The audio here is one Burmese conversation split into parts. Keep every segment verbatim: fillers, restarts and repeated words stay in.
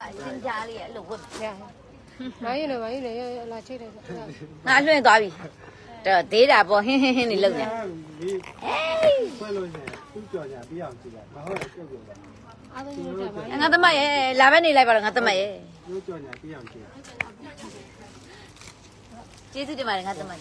新家里路过。 买一了，买一了，拿起来。 拿出来多少？这对了不？嘿嘿嘿，你漏呢？哎。我他妈耶，老板你来吧了，我他妈耶。接住的嘛，我他妈。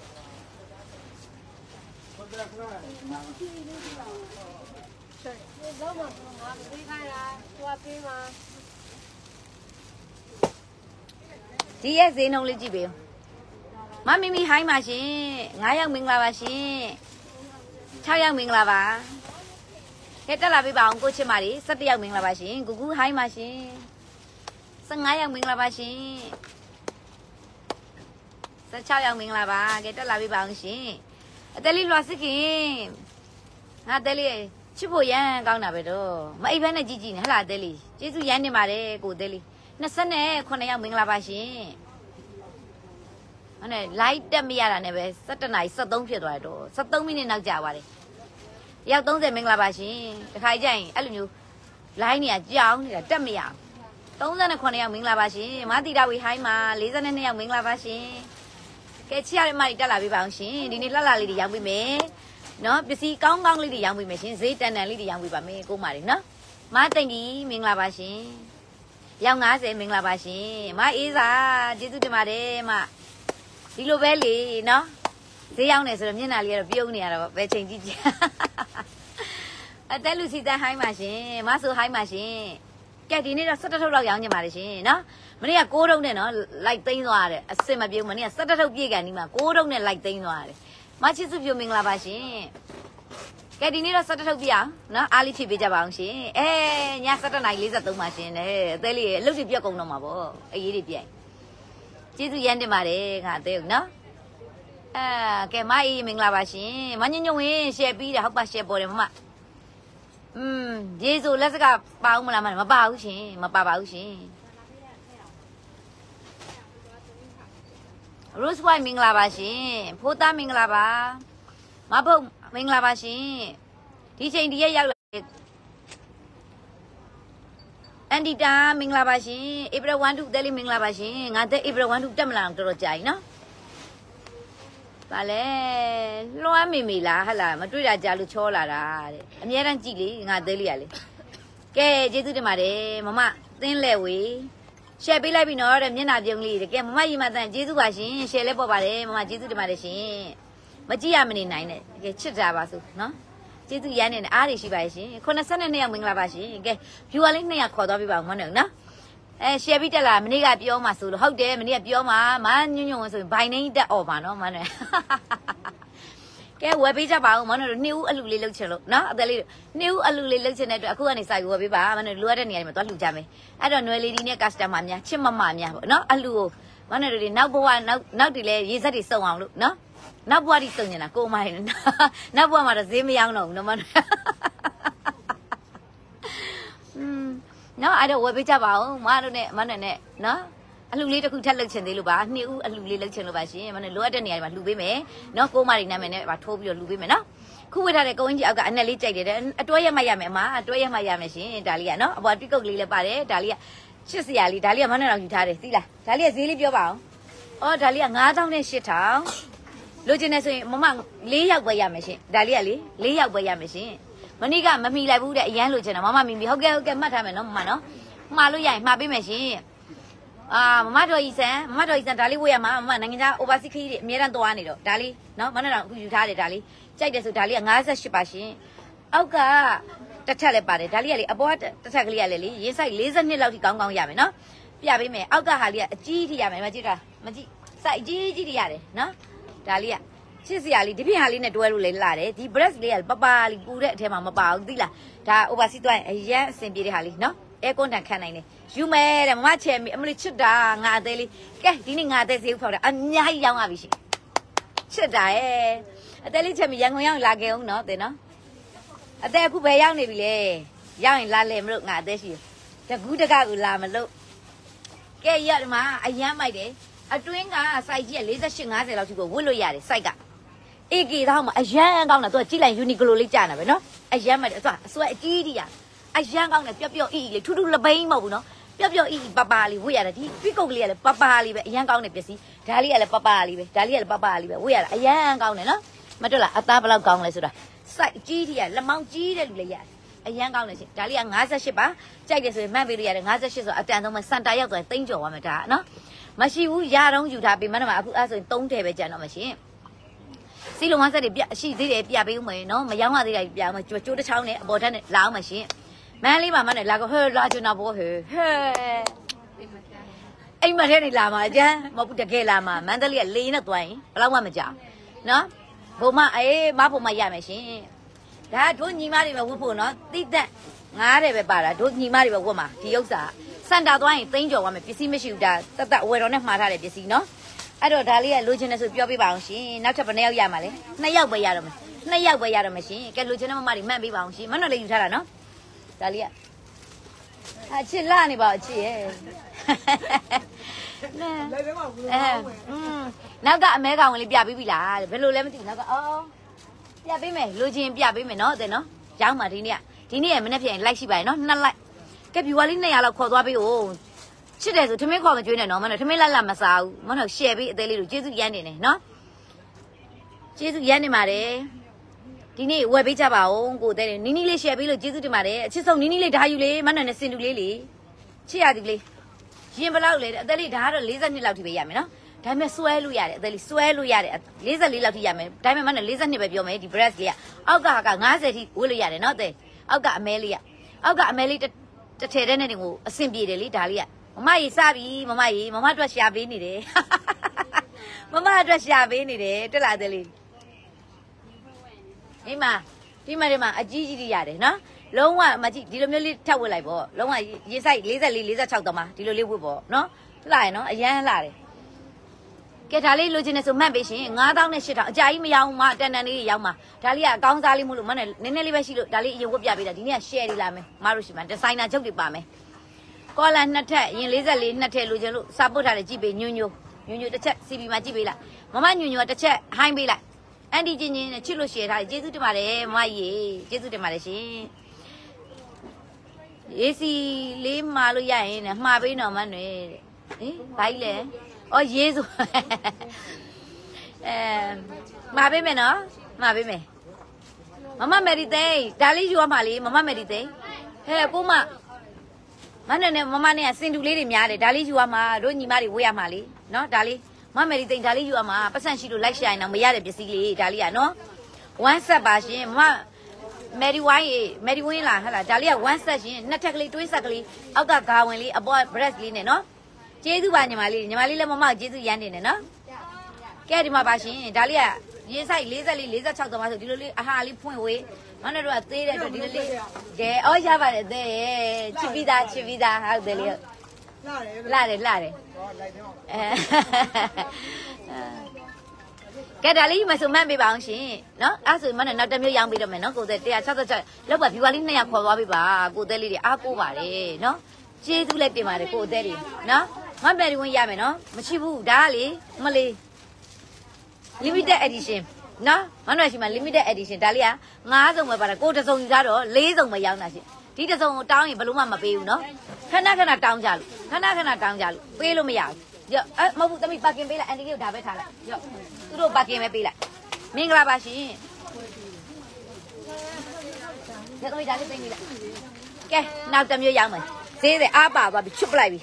ဒီရဲ့ဈေးနှုန်းလေးကြည့်ပေးမမီမီဟိုင်းပါရှင်ငါးယောက်မင်္ဂလာပါရှင်၆ယောက်မင်္ဂလာပါကဲတက်လာပေးပါအောင်ကိုချစ်မလေး၁၁ယောက်မင်္ဂလာပါရှင်ကူကူဟိုင်းပါရှင်၁၅ယောက်မင်္ဂလာပါရှင်၁၆ယောက်မင်္ဂလာပါကဲတက်လာပေးပါအောင်ရှင်အသက်လေးလွှာစစ်ခင်ငါအသက်လေးချစ်ဖို့ရမ်းကောင်းတာပဲတော့မအိပ်ဖက်နဲ့ကြည့်ကြည့်နေဟလာအသက်လေးကျေးဇူးရမ်းတင်ပါတယ်ကိုအသက်လေး၂၉ယောက်မင်္ဂလာပါရှင်ဟဲ့နဲ့ live တက်မရတာနဲ့ပဲ၁၁နာရီ၁၃ဖြစ်သွားတယ်တော့၁၃မိနစ်နောက်ကြာပါတယ်ရောက်၃၀မင်္ဂလာပါရှင်တခါကြရင်အဲ့လိုမျိုး live နေရကြောင်းနေတာတက်မရ၃၉ယောက်မင်္ဂလာပါရှင်မသီတာဝီဟိုင်းမှာ၄၂ယောက်မင်္ဂလာပါရှင်ကဲချစ်ရတဲ့မတွေတက်လာပေးပါအောင်ရှင်ဒီနေ့လှလှလေးတွေရောင်းပေးမယ်နော်ပစ္စည်းကောင်းကောင်းလေးတွေရောင်းပေးမယ်ရှင်ဈေးတန်တန်လေးတွေရောင်းပေးပါမယ်ကိုမတွေနော်မသိင်ကြီးမင်္ဂလာပါရှင်ယောက်၅၀မင်္ဂလာပါရှင်မအေးစာကျေးဇူးတင်ပါတယ်မဒီလိုပဲလေနော်ဈေးရောက်နေဆိုတော့မျက်နှာလေးကတော့ပြုံးနေရတော့ပဲချိန်ကြည့်ကြည့်အသက်လူစီတန်းဟိုင်းပါရှင်မဆိုဟိုင်းပါရှင်ကဲဒီနေ့တော့၁၁ထုတ်လောက်ရောင်းကြပါလေရှင်နော်မနေ့က၉ထုပ်နဲ့နော်လိုက်သိမ်းသွားတယ်အစစ်မပြုံးမနေ့က၁၁ထုတ်ပြည့်ကန်ဒီမှာ၉ထုပ်နဲ့လိုက်သိမ်းသွားတယ်မချစ်စုပြိုမင်္ဂလာပါရှင်ကဲဒီနေ့တော့၁၁ထုတ်ပြအောင်နော်အားလေးဖြည့်ပေးကြပါအောင်ရှင်အဲည၁၁နာရီ၄၃ပါရှင်လေအသေးလေးအလုပ်တွေပြတ်ကုန်တော့မှာပေါ့အရေးတွေပြတ်ကျေးဇူးရမ်းတင်ပါတယ်ခါအသေးနော်အဲကဲမအေးမင်္ဂလာပါရှင်မညညုံဝင်ရှယ်ပြီးတယ်ဟုတ်ပါရှယ်ပေါ်တယ်မမอืมကျေးဇူးလက်စကပါအောင်မလားမမပါဘူးရှင်မပါပါဘူးရှင် Rose White မင်္ဂလာပါရှင်ဖိုးသားမင်္ဂလာပါမဖုတ်မင်္ဂလာပါရှင်ဒီချိန်ဒီရက်ရောက်လာအန်ဒီတာမင်္ဂလာပါရှင်ဧပြီ၁၂တဲလေးမင်္ဂလာပါရှင်ငါတဲ့ဧပြီ၁၂တက်မလာအောင်တော်တော်ကြာပြီနော်ဗာလဲလွှမ်းမိမိလားဟဟလားမတွေ့တာကြာလို့ချောလာတာတဲ့အများတန်းကြည့်လေငါသေးလေးရလေကဲကျေးဇူးတင်ပါတယ်မမသင်းလဲဝေရှယ်ပေးလိုက်ပြီနော်တဲ့မျက်နှာပြုံးလေးတကယ်မမကြီးမတန်ကျေးဇူးပါရှင်ရှယ်လဲပေါ်ပါတယ်မမကျေးဇူးတင်ပါတယ်ရှင်မကြည့်ရမနေနိုင်နဲ့တကယ်ချစ်ကြပါစို့နော်ကျေးဇူးရမ်းနေတယ်အားရရှိပါရဲ့ရှင်ခုနှစ်၂ယောက်မင်္ဂလာပါရှင်ကဲ view လေးနှစ်ယောက်ခေါ်သွားပြပါဦးမနော်နော်အဲရှယ်ပြီးတက်လာမနေ့ကပြောမှဆိုလို့ဟုတ်တယ်မနေ့ကပြောမှမညွန့်ညွန့်ဆိုရင်ဘိုင်နေတက်អော်ပါနော်မနော်ကဲဝယ်ပေးကြပါဦးမနော်နှစ်ဦးအလူလေးလှုပ်ချင်လို့နော်အသက်လေးနှစ်ဦးအလူလေးလှုပ်ချင်တဲ့အတွက်အခုကနေစိုက်ဝယ်ပေးပါမနော်လိုရတဲ့နေရာတွေမှာသွားလှူကြမယ်အဲ့တော့နွယ်လေးဒီနဲ့ customer များချစ်မမများပေါ့နော်အလူကိုမနော်တို့နောက်ဘဝနောက်နောက်တွေလဲရေစက်တွေစုံအောင်လို့နော်နောက်ဘွားဒီစုံနေတာကိုမိုင်းနောက်ဘွားမှာတော့ဈေးမရောက်တော့ဘူးနော်မอืมနော်အဲ့တော့ဝယ်ပေးကြပါဦးမတို့နဲ့မနဲ့နဲ့နော်အလှလေးတစ်ခုထပ်လုပ်ချင်သေးလို့ပါနှစ်ဦးအလှလေးလုပ်ချင်လို့ပါရှင်မနဲ့လိုအပ်တဲ့နေရာတွေမှာလှူပေးမယ်နော်ကိုမတွေနာမည်နဲ့ပါထိုးပြီးတော့လှူပေးမယ်နော်ခုဝေးထားတဲ့ကုန်းကြီးအောက်ကအနက်လေးကြိုက်တယ်အတွဲရက်မှရမယ်အမအတွဲရက်မှရမယ်ရှင်ဒါလေးကနော်အပေါ်တွိကုတ်လေးလည်းပါတယ်ဒါလေးကရှစ်စရာလေးဒါလေးကမနဲ့တော့ယူထားတယ်သိလားဒါလေးကဈေးလေးပြောပါအောင်အော်ဒါလေးက၅သောင်းနဲ့၈ထောင်လိုချင်နေဆိုရင်မမ၄ယောက်ပဲရမယ်ရှင်ဒါလေးကလေ၄ယောက်ပဲရမယ်ရှင်မနေ့ကမမီလိုက်ဘူးတဲ့အရန်လိုချင်တာမမမီမီဟုတ်ကဲ့ဟုတ်ကဲ့မှတ်ထားမယ်နော်မမနော်မှားလို့ရရင်မှားပေးမယ်ရှင်အာမမတော်ကြီးစံမမတော်ကြီးစံဒါလေးဝေးရမှာမမနိုင်ငံခြား overseas ခရီးတွေအများတန်းသွားနေတော့ဒါလေးနော်မနဲ့တော့အခုယူထားတယ်ဒါလေးကြိုက်တယ်ဆိုဒါလေးက၅၈ပါရှင်အောက်ကတစ်ထက်လည်းပါတယ်ဒါလေးကလေအပေါ်တစ်ထက်ကလေးကလည်းလေရင်းဆိုင်၄၂လောက်ထိကောင်းကောင်းရမယ်နော်ပြပေးမယ်အောက်ကဟာလေးကအကြီးထိရမယ်မကြည့်တာမကြည့်စိုက်အကြီးကြီးတွေရတယ်နော်ဒါလေးကချစ်စရာလေးဒီပြင်ဟာလေးနဲ့တွဲလို့လေလာတယ်ဒီ breast လေးကပပလေးပူတဲ့အထဲမှာမပါဘူးသိလားဒါ overseas သွားရင်အရန်အဆင်ပြေတဲ့ဟာလေးနော်အဲကွန်တန်ခံနိုင်တယ်ယူမယ်တဲ့မမချဲမီအမလေးချစ်တာငါအသေးလေးကဲဒီနေ့ငါအသေးဈေးဖောက်တာအများကြီးရောင်းရပြီရှင်ချစ်တာရဲ့အသေးလေးချဲမီရန်ကုန်ရောက်လာခဲ့အောင်နော်တဲ့နော်အသေးအခုပဲရောက်နေပြီလေရောက်ရင်လာလေမလို့ငါအသေးရှိတကူးတကကူလာမလို့ကဲရဒီမှာအရန်မိုက်တယ်အတွင်းကစိုက်ကြီးက၄၈ ၅၀လောက်ထိကိုဝတ်လို့ရတယ်စိုက်ကအေကေတော့မှအရန်ကောင်းတာသူကကြည့်လိုက် Uniqlo လေးကြာနေပဲနော်အရန်မိုက်တယ်သူကအစွဲအကြီးကြီးရအရန်ကောင်းတယ်ပျော့ပျော့အီအီလေးထူးထူးလပိန်းမဟုတ်ဘူးနော်ပျော့ပျော့အီပပလေးဝတ်ရတယ်ဒီပြစ်ကုတ်ကလေးကလည်းပပလေးပဲအရန်ကောင်းတယ်ပစ္စည်းဒါလေးကလည်းပပလေးပဲဒါလေးကလည်းပပလေးပဲဝတ်ရတာအရန်ကောင်းတယ်နော်မတွေ့လားအသားဘလောက်ကောင်းလဲဆိုတာစိုက်ကြီးကြီးကလက်မောင်းကြီးတဲ့လူလေးရတယ်အရန်ကောင်းတယ်ရှင်ဒါလေးက58ပါကြိုက်တယ်ဆိုရင်မှတ်ပေးလို့ရတယ်58ဆိုအတန်ဆုံးမှစန်တာရောက်သွားရင်တိမ့်ကြော်သွားမှာဒါနော်မရှိဘူးရတော့ယူထားပေးမှတော့အခုအဲ့ဆိုရင်သုံးထည့်ပဲကြံတော့မှရှင်စီလုံးဝဆက်တွေပြရှိသေးတယ်ပြပေးဦးမယ်နော်မယောင်းရသေးတယ်ပြအောင်ကျိုးတစ်ချောင်းနဲ့အပေါ်ထက်နဲ့လာအောင်မှရှင်မန်းလေးပါမနဲ့လာကဟဲလာချင်တာဘောဟဲဟဲအိမ်မထဲနေလာမှာကျန်မဟုတ်ဘူးတကယ်လာမှာမန်းတလေးကလေးနဲ့သွားရင်ဘယ်တော့မှမကြောက်နော်ဘုံမအေးမဘုံမရမယ်ရှင်ဒါတို့ညီမတွေပဲဝတ်ဖို့နော်တိတက်ငားတယ်ပဲပါတာတို့ညီမတွေပဲဝတ်မှာဒီဥစ္စာစန်တာသွားရင်သိန်းကျော်သွားမယ်ပစ္စည်းမရှိဘူးဒါတတ်တဝယ်တော်နဲ့မှားထားတဲ့ပစ္စည်းနော်အဲ့တော့ဒါလေးကလိုချင်တယ်ဆိုပြောပြပါအောင်ရှင်နောက်ထပ်ဘယ်နှယောက်ရမှာလဲနှစ်ယောက်ပဲရတော့မယ်နှစ်ယောက်ပဲရတော့မယ်ရှင်ကဲလိုချင်တဲ့မမတွေမှတ်ပေးပါအောင်ရှင်မနှော်လေးယူထားတာနော်ဒါလေးကအချစ်လာနေပါအချစ်ရဲ့လိုက်ပဲပါဘူးအဲอืมနောက်ကအမဲကောင်လေးပြပေးပြီလားဘယ်လိုလဲမသိဘူးနောက်ကအော်ပြပေးမယ်လိုချင်ပြပေးမယ်နော်တဲ့နော်ရောင်းပါဒီနေ့ကဒီနေ့ကမနေ့ပြန်လိုက်ရှိပါရဲ့နော်နှစ်လိုက်ကဲဖြူဝါလေးနှစ်ရာလောက်ခေါ်သွားပေးဦးချစ်တယ်ဆိုထမင်းခေါ်မကျွေးနဲ့နော်မနော်ထမင်းလက်လက်မစားဘူးမနော်ရှယ်ပေးအသေးလေးတို့ကျေးဇူးရမ်းနေတယ်နော်ကျေးဇူးရမ်းနေပါတယ်ဒီနေ့ဝယ်ပေးကြပါဦးကိုတဲ့နီနီလေးရှယ်ပေးလို့ကျေးဇူးတင်ပါတယ်အချစ်ဆုံးနီနီလေးဓာယူလေးမနော်နဲ့စင်တူလေးလေချစ်ရသည်လေးရင်ဘလောက်လဲအသက်လေးဓာကတော့၄၂လောက်ထိပဲရမယ်နော်ဒါပေမဲ့စွဲလို့ရတယ်အသက်လေးစွဲလို့ရတယ်၄၄လောက်ထိရမယ်ဒါပေမဲ့မနော်၄၂ပဲပြောမယ်ဒီ breast လေးကအောက်ကဟာက50ထိဝေးလို့ရတယ်နော်တဲ့အောက်ကအမဲလေးကအောက်ကအမဲလေးတစ်ထည်တဲ့နဲ့ကိုအဆင်ပြေတယ်လေဒါလေးကမမကြီးစပြီမမကြီးမမအတွက်ရှာပေးနေတယ်မမအတွက်ရှာပေးနေတယ်တက်လာတယ်လေအိမ်မှာဒီမှာဒီမှာအကြီးကြီးတွေရတယ်နော်လုံးဝမကြည့်ဒီလိုမျိုးလေးထပ်ဝတ်လိုက်ပေါ့လုံးဝရေဆိုင်၄၄ ၄၆တမဒီလိုလေးဝတ်ပေါ့နော်တက်လာရနော်အရန်လာတယ်ကဲဒါလေးလိုချင်နေဆိုမှတ်ပေးရှင်၅သောင်းနဲ့၈ထောင်အကြာကြီးမရောမတန်တန်လေးတွေရောက်မှာဒါလေးကအကောင်းစားလေးမို့လို့မနဲ့နည်းနည်းလေးပဲရှိလို့ဒါလေးအရင်ဝတ်ပြပေးတာဒီနေ့က share တွေလာမယ်မတို့ရှိမှာဒီဇိုင်နာချုပ်တွေပါမယ်ကောလာနှစ်ထက်ရင်၄၄နှစ်ထက်လိုချင်လို့စာပုတ်ထားတယ်ကြည့်ပေးညွညွညွညွတစ်ချက် စီ ဘီ မှာကြည့်ပေးလိုက်မမညွညွတစ်ချက်ဟိုင်းပေးလိုက်အန်တီချင်းချင်းနဲ့ချစ်လို့ share ထားတယ်ကျေးဇူးတင်ပါတယ်မမကြီးကျေးဇူးတင်ပါတယ်ရှင်ရေးစီလေးမှာလို့ရရင်မှာပေးတော်မှန်းတွေဟင်ဘာကြီးလဲအော်ရေးဆိုအဲမှာပေးမယ်နော်မှာပေးမယ်မမမယ်ရီသိန်းဒါလေးယူရမှာလေမမမယ်ရီသိန်းဟဲ့ကိုမမနဲ့နဲ့မမနဲ့ကစင်တူလေးတွေများတယ်ဒါလေးယူရမှာတို့ညီမတွေဝေးရမှာလေနော်ဒါလေးမမယ်ရီသိန်းဒါလေးယူရမှာပတ်စံရှိလို့လိုက်ရှာရင်တော့မရတဲ့ပစ္စည်းလေးဒါလေးကနော်one set ပါရှင်မမယ်ရီဝိုင်းရေမယ်ရီဝင်းလားဟဲ့လားဒါလေးကone set ရှင်နှစ်ထက်ကလေးတွေးဆက်ကလေးအောက်ကဂါဝင်လေးအပေါ် breast လေးနဲ့နော်ကျေးဇူးပါညီမလေးညီမလေးလည်းမမကျေးဇူးရမ်းနေတယ်နော်ကဲဒီမှာပါရှင်ဒါလေးကရေဆိုင်၄၄ ၄၆တော့မှဆိုဒီလိုလေးအဟာလေးဖွင့်ဝေးမနဲ့တော့သေးတဲ့အတွက်ဒီလိုလေးကဲအော်ရပါတယ်သေးချစ်ပြီးသားချစ်ပြီးသားဟုတ်တယ်လေလာတယ်လာတယ်အဲကဲဒါလေးမဆိုမှတ်ပေးပါအောင်ရှင်နော်အဲ့ဆိုမနဲ့နောက်တစ်မျိုးရောင်းပေးတော့မယ်နော်ကိုသေးone sixty-sixလောက်ပါဖြူပါလေးနှစ်ယောက်ခေါ်သွားပေးပါကိုသေးလေးတွေအားကိုးပါတယ်နော်ကျေးဇူးလည်းတင်ပါတယ်ကိုသေးတွေနော်မမယ်ဒီဝင်ရမယ်နော်မရှိဘူးဒါကလေမလေး limited edition နော်မနှွယ်ရှိမှာ limited edition ဒါလေးကငါးစုံပဲပါတာကိုတစ်စုံယူထားတော့လေးစုံပဲရောင်းတာရှင်ဒီတစ်စုံကိုတောင်းရင်ဘယ်လို့မှမပေးဘူးနော်ခဏခဏတောင်းကြလို့ခဏခဏတောင်းကြလို့ပေးလို့မရဘူးရော့အဲမဟုတ်ဘူးသမီးပါကင်ပေးလိုက်အန်တီလေးကိုဒါပဲထားလိုက်ရော့သူတို့ပါကင်ပဲပေးလိုက်မင်္ဂလာပါရှင်ဒါသမီးဒါလေးပေးလိုက်ကဲနောက်တစ်မျိုးရောင်းမယ်ဈေးတယ်အားပါသွားပြီချွတ်ပလိုက်ပြီ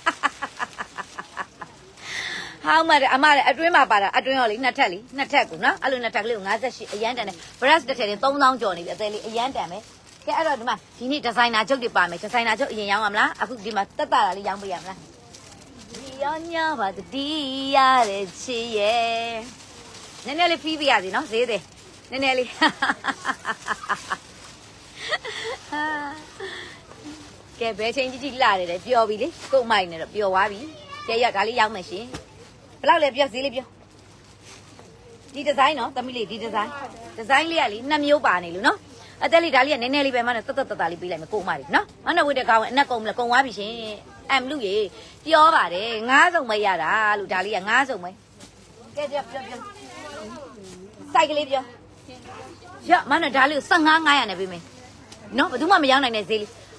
ဟောင်းမအမလည်းအတွင်းမှာပါတာအတွင်းရောလေနှစ်ထက်လေနှစ်ထက်ကိုနော်အဲ့လိုနှစ်ထက်ကလေးကို58အရန်တန်တယ် brush တစ်ထည်တင်သုံးသောင်းကျော်နေပြီအသေးလေးအရန်တန်ပဲကဲအဲ့တော့ဒီမှာဒီနေ့ဒီဇိုင်နာချုပ်တွေပါမယ်ဒီဇိုင်နာချုပ်အရင်ရောင်းရမလားအခုဒီမှာတက်တာလေးရောင်းပေးရမလားဒီရောညပါတတိရတဲ့ချီရဲ့နည်းနည်းလေးဖီးပြရစီနော်ဈေးတယ်နည်းနည်းလေးကဲဘယ်ချိန်ကြီးကြီးလာတယ်လေပျော်ပြီလေကို့မိုက်နေတော့ပျော်သွားပြီကဲရဒါလေးရောင်းမယ်ရှင်ဘယ်လောက်လဲပြောဈေးလေးပြောဒီဒီဇိုင်းနော်သမီးလေးဒီဒီဇိုင်းဒီဇိုင်းလေးကလေနှစ်မျိုးပါနေလို့နော်အသက်လေးဒါလေးကနည်းနည်းလေးပဲမနဲ့တက်တက်တက်တာလေးပေးလိုက်မယ်ကို့မလေးနော်မနဲ့ဝတ်တဲ့ကောင်းအနက်ကုန်မလားကုန်သွားပြီရှင်အမ်လူရေပြောပါတယ်ငါးစုံပဲရတာလို့ဒါလေးကငါးစုံပဲကဲပြောပြောပြောစိုက်ကလေးပြောရမနဲ့ဒါလေးကိုone five 900နဲ့ပေးမယ်နော်ဘယ်သူမှမရောင်းနိုင်တဲ့ဈေးလေး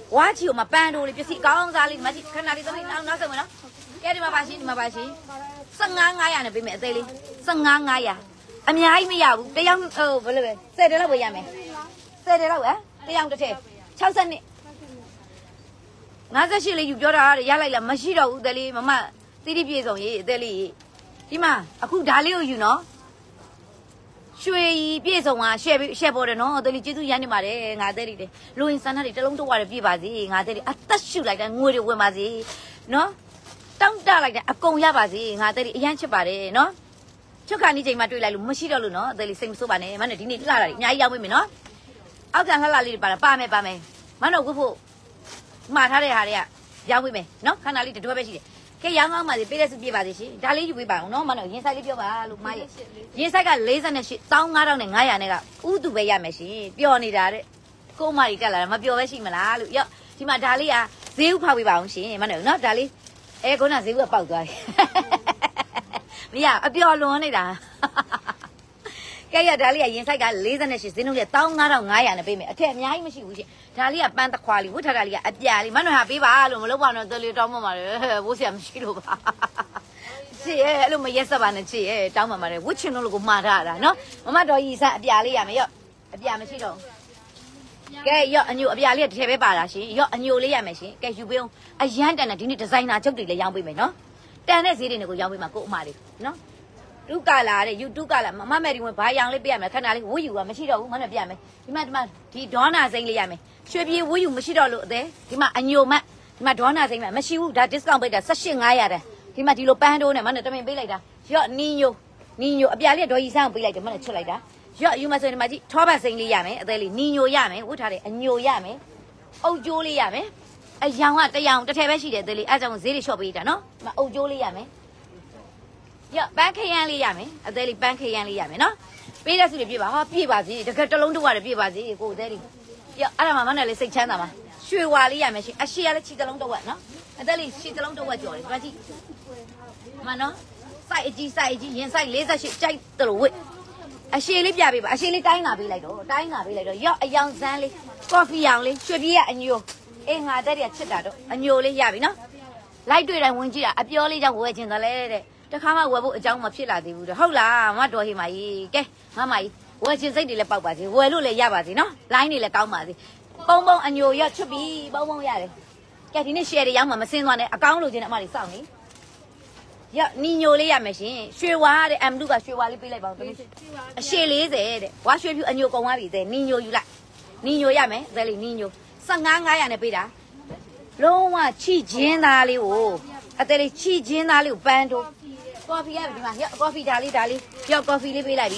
ဝါချီကိုမပန်းတို့လေးပစ္စည်းကောင်းစားလေးဒီမှာကြည့်ခဏလေးသမီးနောက်နောက်ဆုံးမနော်ကဲဒီမှာပါရှင်ဒီမှာပါရှင်၁၅ ၅၀၀နဲ့ပေးမယ်အသေးလေး၁၅ ၅၀၀အများကြီးမရဘူးတယောက်ဟိုဘယ်လိုလဲ၁၀တယ်လောက်ပဲရမယ်၁၀တယ်လောက်ဟမ်တယောက်တစ်ထည့်၆၀နှစ်၅၈လေးယူပြောတာရလိုက်လားမရှိတော့ဘူးအသေးလေးမမတိတိပြေဆုံးရေးအသေးလေးဒီမှာအခုဒါလေးကိုယူနော်ရွှေပြေဆုံးကရှယ်ရှယ်ပေါ်တယ်နော်အသေးလေးကျေးဇူးရမ်းနေပါတယ်ငါအသေးလေးတွေလူရင်ဆန္ဒတွေတလုံးတော့ရတယ်ပြေပါစေငါအသေးလေးအသက်ရှူလိုက်တဲ့ငွေတွေဝင်ပါစေနော်တောင်းတလိုက်တဲ့အကုန်ရပါစေငါအသေးလေးအရန်ချစ်ပါတယ်နော်ချုပ်ခါနီးချိန်မှာတွေ့လိုက်လို့မရှိတော့လို့နော်အသေးလေးစိတ်မဆိုးပါနဲ့မနဲ့ဒီနေ့လှတာတွေအများကြီးရောက်ပြီမယ်နော်အောက်ကန်လှလှလေးတွေပါလားပါမယ်ပါမယ်မနော်ဝတ်ဖို့မှားထားတဲ့ဟာတွေကရောင်းပေးမယ်နော်ခဏလေးတတွဲပဲရှိတယ်ကဲရောင်းကောင်းပါစေပေးတဲ့စုပြပါစေရှင်ဒါလေးယူပေးပါအောင်နော်မနော်ရင်ဆိုင်လေးပြောပါလို့မရဲ့ရင်ဆိုင်က၄၈ ၁၅,၅၀၀နဲ့ကဥတူပဲရမယ်ရှင်ပျော်နေတာတဲ့ကိုမကြီးတက်လာတာမပျော်ပဲရှိမလားလို့ရော့ဒီမှာဒါလေးကဈေးဥဖောက်ပေးပါအောင်ရှင်မနော်နော်ဒါလေးအဲခုနဈေးဥကပေါက်သွားတယ်မရအပျော်လွန်နေတာကဲရဒါလေးကရင်ဆိုင်က၄၈ဈေးနှုန်းက၁၅,၅၀၀နဲ့ပေးမယ်အထက်အများကြီးမရှိဘူးရှင်ဒါလေးကပန်းတခွာလေးဝတ်ထားတာလေးကအပြာလေးမနော်ဟာပေးပါလို့မလုပ်ပါနဲ့တော်လေးတောင်းမှမှာတယ်ဘိုးဆရာမရှိလို့ပါချစ်ရဲ့အဲ့လိုမရက်စက်ပါနဲ့ချစ်ရဲ့တောင်းမှမှာတယ်ဝတ်ချင်လို့ကိုမှားထားတာနော်မမတော်ကြီးစအပြာလေးရမယ်ရော့အပြာမရှိတော့ကဲရော့အညိုအပြာလေးတစ်ထည်ပဲပါတာရှင်ရော့အညိုလေးရမယ်ရှင်ကဲယူပေးအောင်အရန်တန်တဲ့ဒီနေ့ဒီဇိုင်နာချုပ်တွေလည်းရောင်းပေးမယ်နော်တန်တဲ့ဈေးတွေကိုရောင်းပေးမှာကို့အမလေးနော်တူကလာတဲ့ YouTube ကလာမမမယ်ဒီဝင်ဘာရောင်လေးပေးရမယ်ခဏလေးဝှယူကမရှိတော့ဘူးမနဲ့ပြရမယ်ဒီမှာဒီမှာဒီဒေါနာစိမ့်လေးရမယ်ရွှေပြေဝှယူမရှိတော့လို့အသေးဒီမှာအညိုမတ်ဒီမှာဒေါနာစိမ့်မှာမရှိဘူးဒါ discount ပေးတာ၁၈ ၅၀၀တဲ့ဒီမှာဒီလိုပန်းတိုးနဲ့မနဲ့တမင်ပေးလိုက်တာရော့နီညိုနီညိုအပြာလေးဒေါ်ကြီးဆန်းပေးလိုက်တယ်မနဲ့ချွတ်လိုက်တာရော့ယူမဆိုဒီမှာကြည့်ထောပတ်စိမ့်လေးရမယ်အသေးလေးနီညိုရမယ်ဝတ်ထားတဲ့အညိုရမယ်အုပ်ကျိုးလေးရမယ်အယောင်ကတယောင်တစ်ထည်ပဲရှိတယ်အသေးလေးအဲကြောင့်ဈေးလေးလျှော့ပေးတာနော်ဒီမှာအုပ်ကျိုးလေးရမယ်ရော့ပန်းခရမ်းလေးရမယ်အသေးလေးပန်းခရမ်းလေးရမယ်နော်ပေးတဲ့စုတွေပြပါဟာပြပါစီတကယ်တလုံးတော့ရတယ်ပြပါစီကိုအသေးလေးရော့အဲ့ဒါမှမနဲ့လေးစိတ်ချမ်းသာမှာရွှေဝါလေးရမယ်ရှင်အရှိရလည်းခြေတလုံးတော့နော်အသေးလေးခြေတလုံးတော့ကြော်တယ်ဒီမှာကြည့်မနော်စိုက်အကြီးစိုက်အကြီးရင်စိုက်၄၈ကြိုက်တယ်လို့ဝစ်အရှိလေးပြပေးပါအရှိလေးတိုင်းလာပေးလိုက်တော့တိုင်းလာပေးလိုက်တော့ရော့အယောင်စမ်းလေးကော်ဖီရောင်လေးရွှေပြေးကအညိုအေးငါတက်ရချစ်တာတော့အညိုလေးရပြီနော်လိုက်တွေ့တိုင်းဝင်ကြည့်တာအပြောလေးကြောင့်ဝယ်ချင်တယ်လေတဲ့တခါမှဝယ်ဖို့အကြောင်းမဖြစ်လာသေးဘူးတဲ့ဟုတ်လားမတော်ဟိမကြီးကဲမမကြီးဝယ်ချင်စိတ်တွေလည်းပေါက်ပါစေဝယ်လို့လည်းရပါစေနော်လိုင်းတွေလည်းကောင်းပါစေပုံပုံအညိုရော့ချွတ်ပြီးပုံပုံရတယ်ကဲဒီနေ့ share တွေရောက်မှမစင်းသွားနဲ့အကောင်းလို့ခြင်းနဲ့အမတွေစောင့်နေရော့နီညိုလေးရမယ်ရှင်ရွှေဝါတဲ့ M လူကရွှေဝါလေးပေးလိုက်ပါဦးသမီးအရှည်၄၀တဲ့ဝါရွှေဖြူအညိုကုန်သွားပြီတဲ့နီညိုယူလိုက်နီညိုရမယ်ဒါလေးနီညို၁၅ ၅၀၀နဲ့ပေးတာလုံးဝချီချင်းသားလေးကိုအသေးလေးချီချင်းသားလေးကိုပန်းတိုးကော်ဖီရပြီဒီမှာရော့ကော်ဖီဒါလေးဒါလေးရော့ကော်ဖီလေးပေးလိုက်ပြီ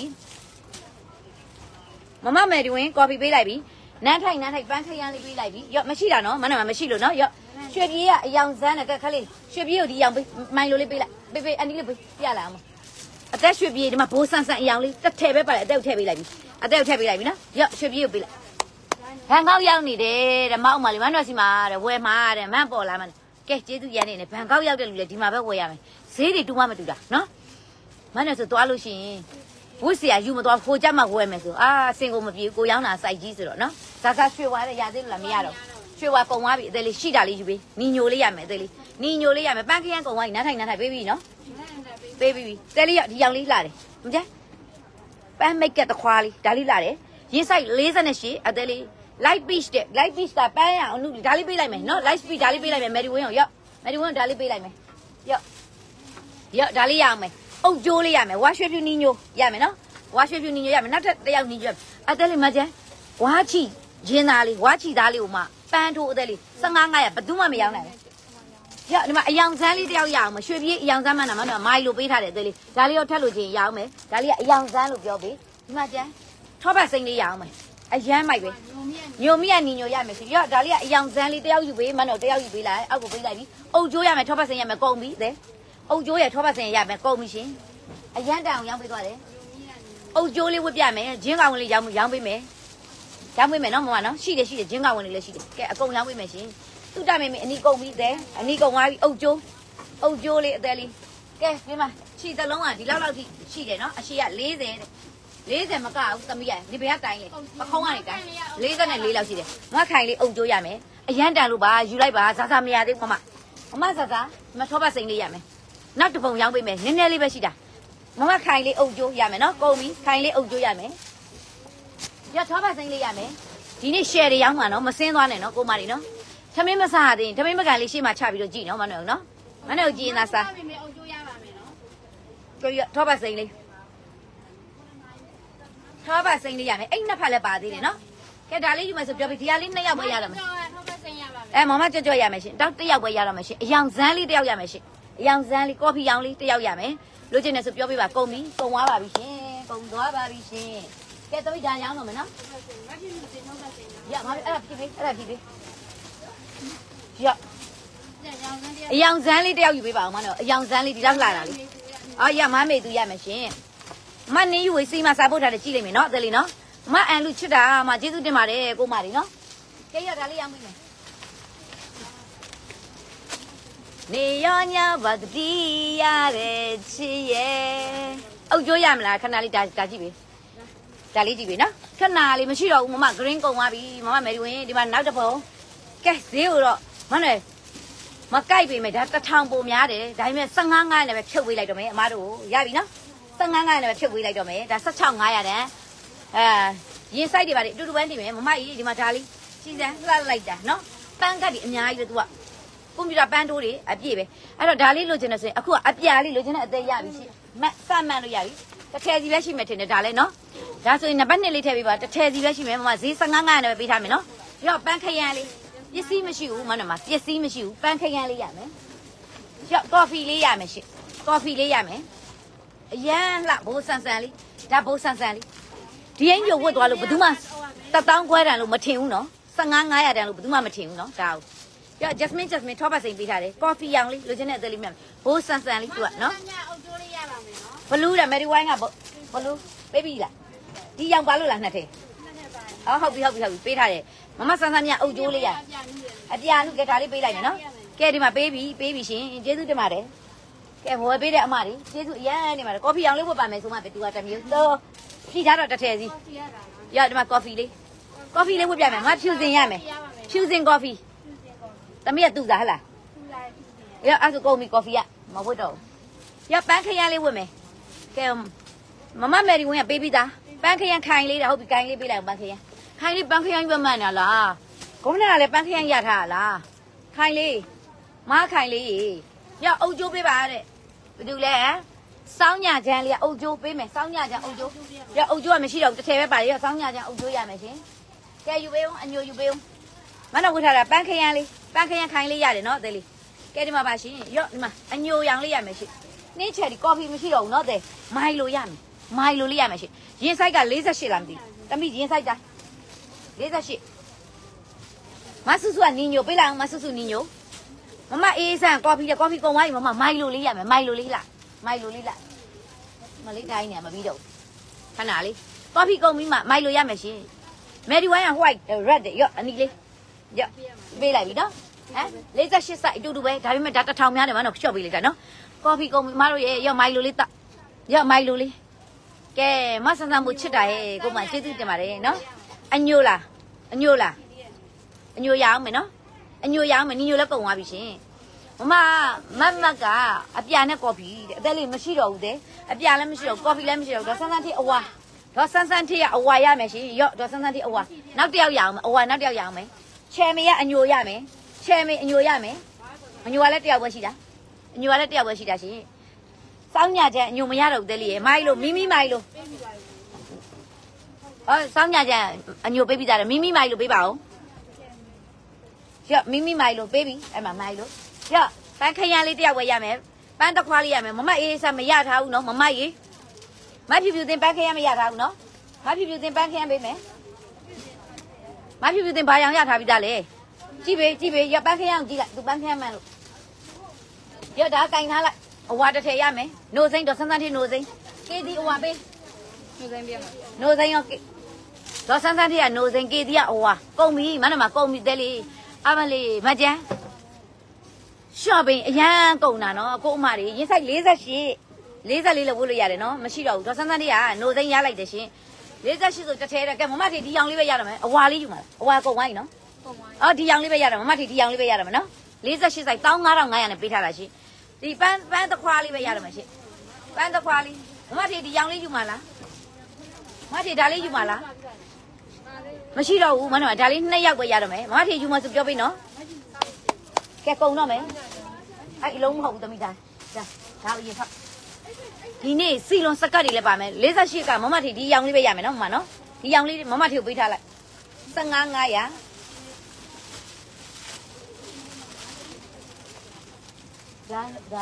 မမမယ်ဒီဝင်ကော်ဖီပေးလိုက်ပြီနန်းထိုင်နန်းထိုင်ပန်းခရမ်းလေးပေးလိုက်ပြီရော့မရှိတာနော်မနဲ့မရှိလို့နော်ရော့ရွှေပြေးကအယောင်စမ်းတဲ့ကက်ခလေးရွှေပြေးကိုဒီယောင်ပေးမိုင်လိုလေးပေးလိုက်ပေးပေးအန်ဒီလေးပေးပြလာအောင်အသက်ရွှေပြေးဒီမှာဘိုးဆန်းဆန်းအယောင်လေးတစ်ထည့်ပဲပါတယ်အသက်ထည့်ပေးလိုက်ပြီအသက်ထည့်ပေးလိုက်ပြီနော်ရော့ရွှေပြေးကိုပေးလိုက်ဘန်ကောက်ရောက်နေတယ်တဲ့မောက်မလေးမန်းတော်စီမှာတဲ့ဝယ်မှာတဲ့မန်းပေါ်လာမှကဲကျေးဇူးရန်နေတယ်ဘန်ကောက်ရောက်တဲ့လူလည်းဒီမှာပဲဝယ်ရမယ်ဈေးတွေတူမှမတူတာနော်မန်းတော်ဆိုသွားလို့ရှိရင်ဝစ်เสียယူမသွားခိုးကြမှာဝယ်မယ်ဆိုအာစင်ကိုမပြေကိုရောင်းတာစိုက်ကြီးဆိုတော့နော်ဇာဇာရွှေဝါတဲ့ရသေးလို့လားမရတော့ရွှေဝါကုံသွားပြီအသေးလေးရှိတာလေးယူပေးနီညိုလေးရမယ်အသေးလေးနီညိုလေးရမယ်ပန်းခရမ်းကုံသွားပြီနားထိုင်နားထိုင်ပေးပြီနော်ပေးပြီတဲလေးရဒီရောင်လေးလာတယ်မကြပန်းမိတ်ကက်တခွားလေးဒါလေးလာတယ်ရင်းဆိုင်၄၈အသေးလေး light peach တဲ့ light peach ကပန်းရအောင်လူဒါလေးပေးလိုက်မယ်နော် light peach ဒါလေးပေးလိုက်မယ်မယ်ဒီဝင်းအောင်ရော့မယ်ဒီဝင်းဒါလေးပေးလိုက်မယ်ရော့ရော့ဒါလေးရအောင်မယ်အုပ်ကျိုးလေးရမယ်ဝါရွှေဖြူနီညိုရမယ်နော်ဝါရွှေဖြူနီညိုရမယ်နောက်ထပ်တစ်ယောက်နီညိုအသေးလေးမကြဝါချီရင်းသားလေးဝါချီသားလေးကိုမှပန်းထိုးအသေးလေး၁၅ ၅၀၀ဘယ်သူမှမရောင်းနိုင်ဘူးရော့ဒီမှာအယောင်စမ်းလေးတယောက်ရအောင်မရွှေပြေးအယောင်စမ်းမှန်းတာမနော်မိုင်လိုပေးထားတယ်အသေးလေးဒါလေးရောထက်လို့ချင်းရအောင်မယ်ဒါလေးကအယောင်စမ်းလို့ပြောပေးဒီမှာကျန်ထောပတ်စိမ့်လေးရအောင်မယ်အရမ်းမိုက်ပဲညိုမိရနီညိုရမယ်စီရော့ဒါလေးကအယောင်စမ်းလေးတယောက်ယူပေးမနော်တယောက်ယူပေးလိုက်အောက်ကိုပေးလိုက်ပြီအုပ်ကျိုးရမယ်ထောပတ်စိမ့်ရမယ်ကုန်ပြီတဲ့အုပ်ကျိုးရထောပတ်စိမ့်ရမယ်ကုန်ပြီရှင်အရမ်းတန်အောင်ရောင်းပေးသွားတယ်အုပ်ကျိုးလေးဝတ်ပြမယ်ဂျင်းကောင်လေးရောင်းရောင်းပေးမယ်ရောင်းပေးမယ်နော်မမနော်ရှိတယ်ရှိတယ်ဂျင်းကောင်လေးလည်းရှိတယ်ကဲအကုန်ရောင်းပေးမယ်ရှင်သူ့တမေမေအနီကုန်ပြီတဲ့အနီကုန်သွားပြီအုပ်ကျိုးအုပ်ကျိုးလေးအသေးလေးကဲဒီမှာခြေသလုံးကဒီလောက်လောက်ထိရှိတယ်နော်အရှိက၄၀တဲ့၄၀မကဘူးသမီးရဒီဘက်ကတိုင်းလေပခုံးကနေတိုင်း၄၄လောက်ရှိတယ်ငါခိုင်လေးအုပ်ကျိုးရမယ်အရန်တန်လို့ပါယူလိုက်ပါဇာဇာမရသေးဘူးမမမမဇာဇာမထောပတ်စိန်လေးရမယ်နောက်တစ်ပုံရောင်းပေးမယ်နည်းနည်းလေးပဲရှိတာမမခိုင်လေးအုပ်ကျိုးရမယ်နော်ကုန်ပြီခိုင်လေးအုပ်ကျိုးရမယ်ရထောပတ်စိန်လေးရမယ်ဒီနေ့ share တွေရောင်းမှာနော်မစင်းသွားနဲ့နော်ကိုမလေးနော်သမင်းမစားသေးသမင်းမကန်လေးရှေ့မှာချပြီးတော့ကြည့်နော်မနော်နော်မနော်ကြည့်နေတာစားအုပ်ကျိုးရပါမယ်နော်ကိုရထောပတ်စိန်လေးထောပတ်စိန်လေးရမယ်အဲ့နှစ်ဖက်လည်းပါသေးတယ်နော်ကဲဒါလေးယူမယ်ဆိုပြောပြီးဒီဟာလေးနှစ်ယောက်ပဲရတော့မယ်အဲမမကြော့ကြော့ရမယ်ရှင်တောက်တစ်ယောက်ပဲရတော့မယ်ရှင်အယောင်ဇန်းလေးတစ်ယောက်ရမယ်ရှင်အယောင်ဇန်းလေးကော်ဖီရောင်လေးတစ်ယောက်ရမယ်လိုချင်တယ်ဆိုပြောပြပါကုန်ပြီကုန်သွားပါပြီရှင်ကုန်သွားပါပြီရှင်ကဲတော့ဒါရောင်းတော့မယ်နော်ရမအဲ့ဒါဖြစ်ပြီအဲ့ဒါဖြစ်ပြီရအယောင်ဇန်းလေးတစ်ယောက်ယူပေးပါအောင်မနော်အယောင်ဇန်းလေးဒီလောက်လာတာလေအော်ရမမေသူရမယ်ရှင်မနေယူဝေးစီမစားဖို့ထားတယ်ကြည့်လိုက်မယ်နော်အသေးလေးနော်မအန်လူချစ်တာမကျေးဇူးတင်ပါတယ်ကိုမလေးနော်ကဲရဒါလေးရောင်းပေးမယ်နေရညဘာတိရတဲ့ချစ်ရဲ့အုပ်ကျိုးရမလားခဏလေးဒါဒါကြည့်ပေးဒါလေးကြည့်ပေးနော်ခဏလေးမရှိတော့ဘူးမမ green ကုန်သွားပြီမမမယ်ဒီဝင်ဒီမှာနောက်တစ်ပုံကဲဈေးကိုတော့မနဲ့မကြိုက်ပေမဲ့ဒါတစ်ထောင်ပုံများတယ်ဒါပေမဲ့၁၅ ၅00နဲ့ပဲဖြုတ်ပေးလိုက်တော့မယ်အမားတို့ရပြီနော်၁၅ ၅00နဲ့ပဲဖြုတ်ပေးလိုက်တော့မယ်ဒါ၁၆ ၅00တန်းအဲရင်ဆိုင်တွေပါလေအတူတူပန်းတင်မယ်မမကြီးဒီမှာဒါလေးစီစံလှလိုက်တာနော်ပန်းကတ်ဒီအများကြီးလို့ तू ကကွန်ပျူတာပန်းတိုးတွေအပြည့်ပဲအဲ့တော့ဒါလေးလိုချင်တယ်ဆိုရင်အခုကအပြာလေးလိုချင်တဲ့အသေးရပြီရှိမတ်စမှန်လို့ရပြီတစ်ထည်စီပဲရှိမယ်ထင်တယ်ဒါလည်းနော်ဒါဆိုရင်နံပါတ်နှစ်လေးထည့်ပေးပါတစ်ထည်စီပဲရှိမယ်မမဈေး၁၅ ၅00နဲ့ပဲပေးထားမယ်နော်ပြီးတော့ပန်းခရမ်းလေးပစ္စည်းမရှိဘူးမနမပစ္စည်းမရှိဘူးပန်းခရမ်းလေးရမယ်ရော့ကော်ဖီလေးရမယ်ရှိကော်ဖီလေးရမယ်အရန်လှဘိုးဆန်ဆန်လေးဒါဘိုးဆန်ဆန်လေးဒီအိမ်ပြုတ်ဝတ်သွားလို့ဘယ်သူမှတတောင်းခွဲတန်လို့မထင်ဘူးနော်၁၅ ၅၀၀တန်လို့ဘယ်သူမှမထင်ဘူးနော်ဒါဟုတ်ပြ Jasmine Jasmine ထောပတ်စိန်ပေးထားတယ်ကော်ဖီရောင်လေးလိုချင်တဲ့အသေးလေးမြတ်ဘိုးဆန်ဆန်လေးသူကနော်အုပ်ကျိုးလေးရပါမယ်နော်ဘလူးတယ်မယ်ရီဝိုင်းကဘလူးပေးပြီလားဒီရောင်ပါလို့လားနှစ်ထည်အော်ဟုတ်ပြီဟုတ်ပြီဟုတ်ပြီပေးထားတယ်မမဆန်ဆန်မြတ်အုပ်ကျိုးလေးရအပြာလူကဲဒါလေးပေးလိုက်မယ်နော်ကဲဒီမှာပေးပြီပေးပြီရှင်ကျေးဇူးတင်ပါတယ်ကဲဝယ်ပေးတဲ့အမလေးကျေးဇူးအရန်နေပါတယ်ကော်ဖီရောင်လေးဝတ်ပါမယ်ဆိုမှပဲသူကတစ်မျိုးတော့ဖြီးထားတော့တစ်ထည်စီရဒီမှာကော်ဖီလေးကော်ဖီလေးဝတ်ပြမယ်ငါဖြူစင်ရမယ်ဖြူစင်ကော်ဖီတမီးကတူစားဟလားရအဲ့ဒါကုန်ပြီကော်ဖီကမဝတ်တော့ရပန်းခရမ်းလေးဝတ်မယ်ကဲမမမယ်ရီဝင်ကပေးပြီးသားပန်းခရမ်းခိုင်လေးတာဟုတ်ပြီခိုင်လေးပေးလိုက်ပန်းခရမ်းခိုင်လေးပန်းခရမ်းပဲမှန်တာလားကုန်းနာကလည်းပန်းခရမ်းရထားလားခိုင်လေးမခိုင်လေးရအုပ်ကျိုးပေးပါတဲ့ဘယ်သူလဲစောင်းညချမ်းလေးကအုပ်ကျိုးပေးမယ်စောင်းညချမ်းအုပ်ကျိုးရအုပ်ကျိုးကမရှိတော့ဘူးတစ်ထည်ပဲပါရစောင်းညချမ်းအုပ်ကျိုးရမယ်ရှင်ကဲယူပေးအောင်အညိုယူပေးအောင်မနော်ဝတ်ထားတာပန်းခရမ်းလေးပန်းခရမ်းခိုင်လေးရတယ်နော်အသေးလေးကဲဒီမှာပါရှင်ရော့ဒီမှာအညိုရောင်လေးရမယ်ရှင်နှင်းချက်ဒီကော်ဖီမရှိတော့ဘူးနော်အသေးမိုင်လိုရမယ်မိုင်လိုလေးရမယ်ရှင်ရင်ဆိုင်က၄၈လားမသိဘူးတမိရင်ဆိုင်တာ၄၈မဆူဆူကနီညိုပေးလိုက်အောင်မဆူဆူနီညိုမမအေးဆန်ကော်ဖီကော်ဖီကုန်သွားပြီမမမိုင်လိုလေးရမယ်မိုင်လိုလေးလားမိုင်လိုလေးလားမလေးတိုင်းနေမပြီးတော့ခဏလေးကော်ဖီကုန်ပြီးမှမိုင်လိုရမယ်ရှင်မယ်ဒီဝိုင်းက white red ရော့အနီလေးရော့ပေးလိုက်ပြီနော်ဟမ်၄၈စိုက်အတူတူပဲဒါပေမဲ့ဒါတစ်ထောင်များတယ်မနော်ချော့ပေးလိုက်တာနော်ကော်ဖီကုန်ပြီးမတို့ရဲ့ရော့မိုင်လိုလေးတောက်ရော့မိုင်လိုလေးကဲမဆန်းဆန်းမှုချစ်တာရဲ့ကိုမကျေးဇူးတင်ပါတယ်နော်အညိုလားအညိုလားအညိုရအောင်မယ်နော်အညိုရအောင်မယ်နီညိုလည်းကုန်သွားပြီရှင်မမမတ်မတ်ကအပြာနဲ့ကော်ဖီတဲ့အသက်လေးမရှိတော့ဘူးတဲ့အပြာလည်းမရှိတော့ကော်ဖီလည်းမရှိတော့တော့ဆန်းဆန်းထိအဝါတော့ဆန်းဆန်းထိကအဝါရမယ်ရှင်ရော့တော့ဆန်းဆန်းထိအဝါနောက်တစ်ယောက်ရအောင်အဝါနောက်တစ်ယောက်ရအောင်မယ်ချယ်မေကအညိုရမယ်ချယ်မေအညိုရမယ်အညိုကလည်းတစ်ယောက်ပဲရှိတာအညိုကလည်းတစ်ယောက်ပဲရှိတာရှင်စောင်းညချက်အညိုမရတော့ဘူးတဲ့လေးရဲ့မိုင်းလို့မိမိမိုင်းလို့အော်စောင်းညချက်အညိုပေးပြီးသားတယ်မိမိမိုင်းလို့ပေးပါဦးရော့မိမိမိုင်းလို့ပေးပြီအဲ့မှာမိုင်းလို့ရော့ပန်းခရမ်းလေးတစ်ယောက်ပဲရမယ်ပန်းတစ်ခွားလေးရမယ်မမအေးစားမရထားဘူးနော်မမကြီးမဖြူဖြူတင်ပန်းခရမ်းမရထားဘူးနော်မဖြူဖြူတင်ပန်းခရမ်းပေးမယ်မဖြူဖြူတင်ဘာရောင်ရထားပြီးသားလေကြည့်ပေးကြည့်ပေးရော့ပန်းခရမ်းကြည့်လိုက်သူပန်းခရမ်းမှန်လို့ရော့ဒါကင်ထားလိုက်အဝါတစ်ထည်ရမယ်နိုစိမ့်တော့ဆန်းဆန်းထိနိုစိမ့်ကေဒီအဝါပေးနိုစိမ့်ပြမယ်နိုစိမ့်ရောတော့ဆန်းဆန်းထိကနိုစိမ့်ကေဒီကအဝါကုန်ပြီမနမကုန်ပြီတဲ့လေအမလေးမကြမ်းရှော့ပင်းအရန်ကုန်တာနော်ကိုအမတွေရင်ဆိုင်၄၈၄၄လောက်ဝတ်လို့ရတယ်နော်မရှိတော့ဘူးတော့ဆန်းဆန်းထိကနိုစိမ့်ရလိုက်တယ်ရှင်၄၈ဆိုတစ်ထည်တယ်ကဲမမထေဒီအောင်လေးပဲရတော့မယ်အဝါလေးယူမှာအဝါကုန်သွားပြီနော်အော်ဒီရောင်လေးပဲရတယ်မမထီဒီရောင်လေးပဲရတယ်မနော်လေးဆက်ရှစ်ဆိုင်တစ်ငါးထောင်ငါးရာနဲ့ပေးထားတာရှိဒီပန်းပန်းတစ်ခွာလေးပဲရတယ်မရှိပန်းတစ်ခွာလေးမမထီဒီရောင်လေးယူမလားမမထီဒါလေးယူမလားမရှိတော့ဘူးမနော်ဒါလေးနှစ်ယောက်ပဲရတော့မယ်မမထီယူမဆိုပြောပေးနော်ကဲကုံတော့မယ်အဲ့အလုံးမဟုတ်ဘူးသမီးသားဒါဒါအရင်ဖတ်ဒီနေ့စီလွန်စကတ်တွေလည်းပါမယ်လေးဆက်ရှစ်ကမမထီဒီရောင်လေးပဲရမယ်နော်မမနော်ဒီရောင်လေးမမထီကိုပေးထားလိုက်တစ်ငါးငါးရာဒါဒါ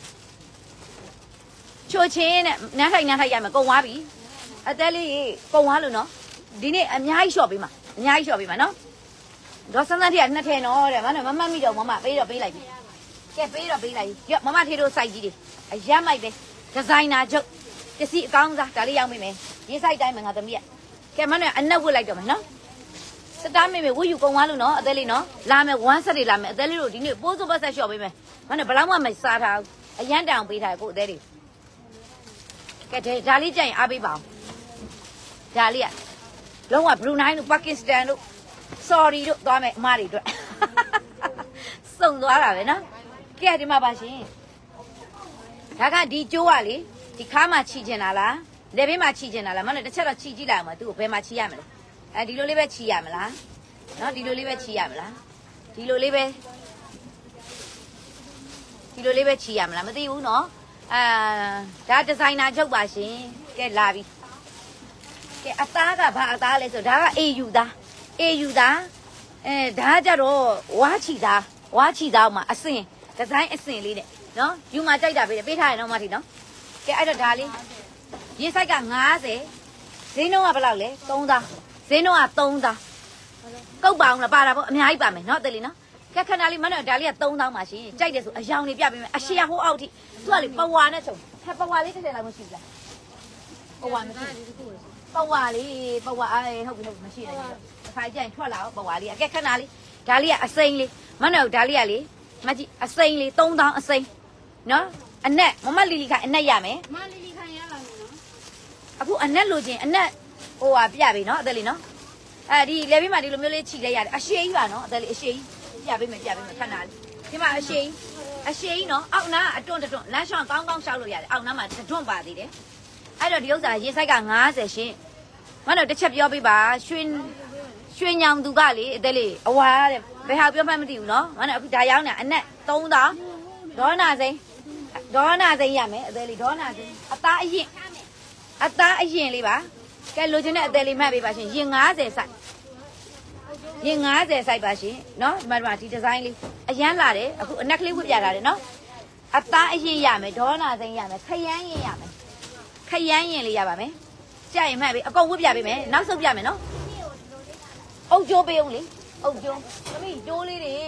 ချိုချင်းနဲ့နန်းထိုင်နန်းထိုင်ရမယ်ကုံသွားပြီအသက်လေးကုံသွားလို့နော်ဒီနေ့အများကြီးလျှော့ပေးမှာအများကြီးလျှော့ပေးမှာနော်ဒေါ်စန်းစန်းထီကနှစ်ထည်နော်တဲ့မနော်မမတ်မိတော့မမပေးတော့ပေးလိုက်ပြီကဲပေးတော့ပေးလိုက်ရော့မမထီတို့စိုက်ကြီးတွေအရက်မိုက်ပဲဒီဇိုင်နာချုပ်ပစ္စည်းအကောင်းစားဒါလေးရောက်မိမယ်ရေးစိုက်တိုင်းမှာငါသမီးကဲမနော်အနက်ဝတ်လိုက်တော့မယ်နော်စတားမေမေဝတ်ယူကုံသွားလို့နော်အသက်လေးနော်လာမယ်ဝမ်းဆက်တွေလာမယ်အသက်လေးတို့ဒီနေ့ပိုးစုပ်ပတ်ဆက်လျှော့ပေးမယ်မနော်ဘလောက်မှမစားထားဘူးအရန်တောင်ပေးထားကိုအသက်လေးကဲဒါလေးကြိုင်အားပေးပါအောင်ဒါလေးကလုံးဝဘရူနိုင်းတို့ပါကစ္စတန်တို့ဆော်ရီတို့သွားမယ်အမတွေအတွက်စုံသွားတာပဲနော်ကဲဒီမှာပါရှင်ဒါကဒီကျိုးကလေဒီခါမှချီကျင်တာလားလက်ဘေးမှာချီကျင်တာလားမနော်တစ်ချက်တော့ချီကြည့်လိုက်အောင်မသူ့ကိုဘယ်မှာချီရမလဲအဲဒီလိုလေးပဲချီရမလားနော်ဒီလိုလေးပဲချီရမလားဒီလိုလေးပဲဒီလိုလေးပဲချီရမလားမသိဘူးနော်အာဒါဒီဇိုင်နာချုပ်ပါရှင်ကဲလာပြီကဲအသားကဘာအသားလဲဆိုဒါက အေ ယူ သား အေ ယူ သားအဲဒါကြတော့ဝါချီသားဝါချီသားမှာအစင်ဒီဇိုင်းအစင်လေးနဲ့နော်ယူမှာကြိုက်တာပေးပေးထားရနော်မထီနော်ကဲအဲ့တော့ဒါလေးရေးဆိုင်ကငါးဆယ်ဈေးနှုန်းကဘယ်လောက်လဲသုံးသားဈေးနှုန်းကသုံးသားကုတ်ပါအောင်လားပါတာပေါ့အများကြီးပါမယ်နော်တယ်လီနော်ကဲခဏလေးမနော်ဒါလေးကသုံးသားပါရှင်ကြိုက်တယ်ဆိုအယောင်နေပြပေးမယ်အရှေ့ဟိုအောက်ထိသူကလေပဝါနဲ့ချုံဟဲ့ပဝါလေးတစ်ထည်လောက်မရှိဘူးလားပဝါမရှိပဝါလေးပဝါအေးဟုတ်ပြီဟုတ်ပြီမရှိတယ်ဒီခါကျရင်ထွက်လာတော့ပဝါလေးကဲခဏလေးဒါလေးကအစိမ့်လေးမနော်ဒါလေးကလေမကြည့်အစိမ့်လေးသုံးသားအစိမ့်နော်အနက်မမလီလီခိုင်အနက်ရမယ်မလီလီခိုင်ရပါမယ်နော်အခုအနက်လိုချင်အနက်ဟိုဟာပြပြီနော်အသက်လေးနော်အဲဒီလေဘေးမှာဒီလိုမျိုးလေးခြိလိုက်ရတယ်အရှိကြီးပါနော်အသက်လေးအရှိကြီးပြပေးမယ်ပြပေးမယ်ခဏလေးဒီမှာအရှိကြီးအရှိကြီးနော်အောက်နားအတွန့်တွန့်လမ်းရှောင်းကောင်းကောင်းရှောက်လို့ရတယ်အောက်နားမှာတွန့်ပါသေးတယ်အဲ့တော့ဒီဥစ္စာရေဆိုင်ကငါးဆယ်ရှင်မနော်တစ်ချက်ပြောပေးပါရွှေရွှေညောင်သူကလေအသက်လေးအဝါတဲ့ဘယ်ဟာပြောမှမသိဘူးနော်မနော်အခုဒါရောက်နေအနက်သုံးသားဒေါနာစိမ်းဒေါနာစိမ်းရမယ်အသက်လေးဒေါနာစိမ်းအသားအရင်အသားအရင်လေးပါကဲလိုချင်တဲ့အသေးလေးမှတ်ပေးပါရှင်ရင်ငါးဆယ်စိုက်ရင်ငါးဆယ်စိုက်ပါရှင်နော်ဒီမှာဒီမှာဒီဒီဇိုင်းလေးအရန်လာတယ်အခုအနက်ကလေးဝတ်ပြတာတယ်နော်အသားအရင်ရမယ်ဒေါနာစိမ်းရမယ်ခရမ်းရင်ရမယ်ခရမ်းရင်လေးရပါမယ်ကြရင်မှတ်ပေးအကုန်ဝတ်ပြပေးမယ်နောက်ဆုတ်ပြမယ်နော်အုတ်ကျိုးပေးအောင်လေအုတ်ကျိုးသမီးကျိုးလေးတွေ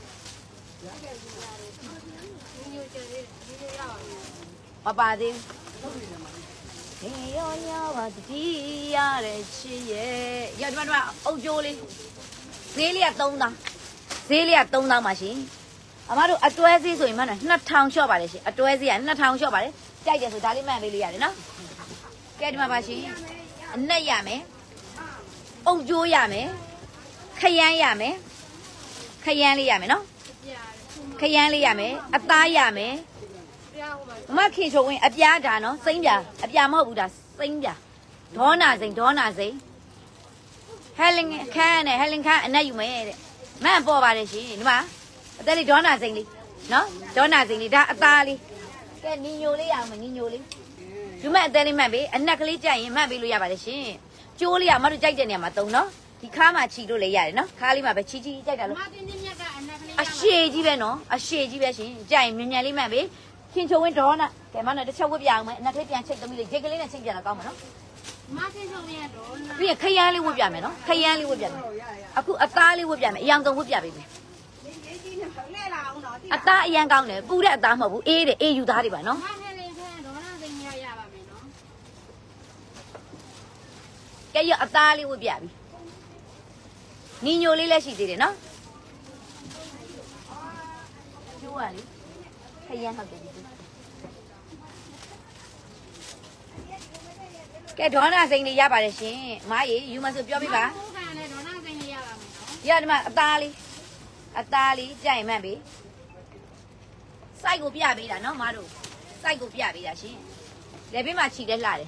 မပါသေးဘူးဟေးရောရောပါတီးရတဲ့ချစ်ရဲ့ရဒီမှာဒီမှာအုတ်ကျိုးလေးဈေးလေးကသုံးသောင်းဈေးလေးကသုံးသောင်းပါရှင်အမတို့အတွဲဈေးဆိုရင်မှန်းတော့နှစ်ထောင်လျှော့ပါတယ်ရှင်အတွဲဈေးကနှစ်ထောင်လျှော့ပါတယ်ကြိုက်တယ်ဆိုဒါလေးမှန်ပေးလို့ရတယ်နော်ကဲဒီမှာပါရှင်အနက်ရမယ်အုတ်ကျိုးရမယ်ခရမ်းရမယ်ခရမ်းလေးရမယ်နော်ခရမ်းလေးရမယ်အသားရမယ်မမခေချိုဝင်အပြားဒါနော်စိမ့်ပြအပြာမဟုတ်ဘူးဒါစိမ့်ပြဒေါနာစိမ့်ဒေါနာစိမ့်ဟဲလင်ခန်းနဲ့ဟဲလင်ခန်းအနက်ယူမယ်တဲ့မန့်ပေါ်ပါတယ်ရှင်ဒီမှာအသက်လေးဒေါနာစိမ့်လေးနော်ဒေါနာစိမ့်လေးဒါအသားလေးကဲနီညိုလေးရအောင်မနီညိုလေးယူမဲ့အသက်လေးမှတ်ပေးအနက်ကလေးကြိုက်ရင်မှတ်ပေးလို့ရပါတယ်ရှင်ကျိုးလေးကမတို့ကြိုက်တဲ့နေရာမှာတုံနော်ဒီခါမှချီလို့လည်းရတယ်နော်ခါလေးမှာပဲချီချီကြိုက်တာလို့မတင်းတင်းမြတ်ကအနက်ကလေးအရှည်ကြီးပဲနော်အရှည်ကြီးပဲရှင်ကြိုက်ရင်မြန်မြန်လေးမှတ်ပေးခင်ချိုဝင်ဒေါနာကဲမနော်တစ်ချက်ဝတ်ပြအောင်မယ်အနက်ကလေးပြန်ချိတ်သမီးလေးဂျက်ကလေးနဲ့ချိတ်ပြန်တော့ကောင်းမှာနော်မတင်းချုံရတော့နာပြီးရင်ခရမ်းလေးဝတ်ပြမယ်နော်ခရမ်းလေးဝတ်ပြမယ်အခုအသားလေးဝတ်ပြမယ်အရင်ဆုံးဝတ်ပြပေးမယ်အသားအရင်ကောင်းတယ်ပူတဲ့အသားမဟုတ်ဘူးအေးတယ်အေးယူသားတွေပါနော်မဟဲလေးခဲဒေါနာစိမ့်ရရပါမယ်နော်ကဲရအသားလေးဝတ်ပြပြီနီညိုလေးလည်းရှိသေးတယ်နော်ကျိုးရလေခရမ်းဟုတ်တယ်ဒီကဲဒေါနာစိမ့်လေးရပါတယ်ရှင်မားကြီးယူမဆိုပြောပြပါဟုတ်ကဲ့လေဒေါနာစိမ့်ရရပါမယ်နော်ရဒီမှာအသားလေးအသားလေးကြိုင်မှတ်ပြီစိုက်ကိုပြပေးတာနော်မတို့စိုက်ကိုပြပေးတာရှင်လက်ဘေးမှာခြိလဲလှတယ်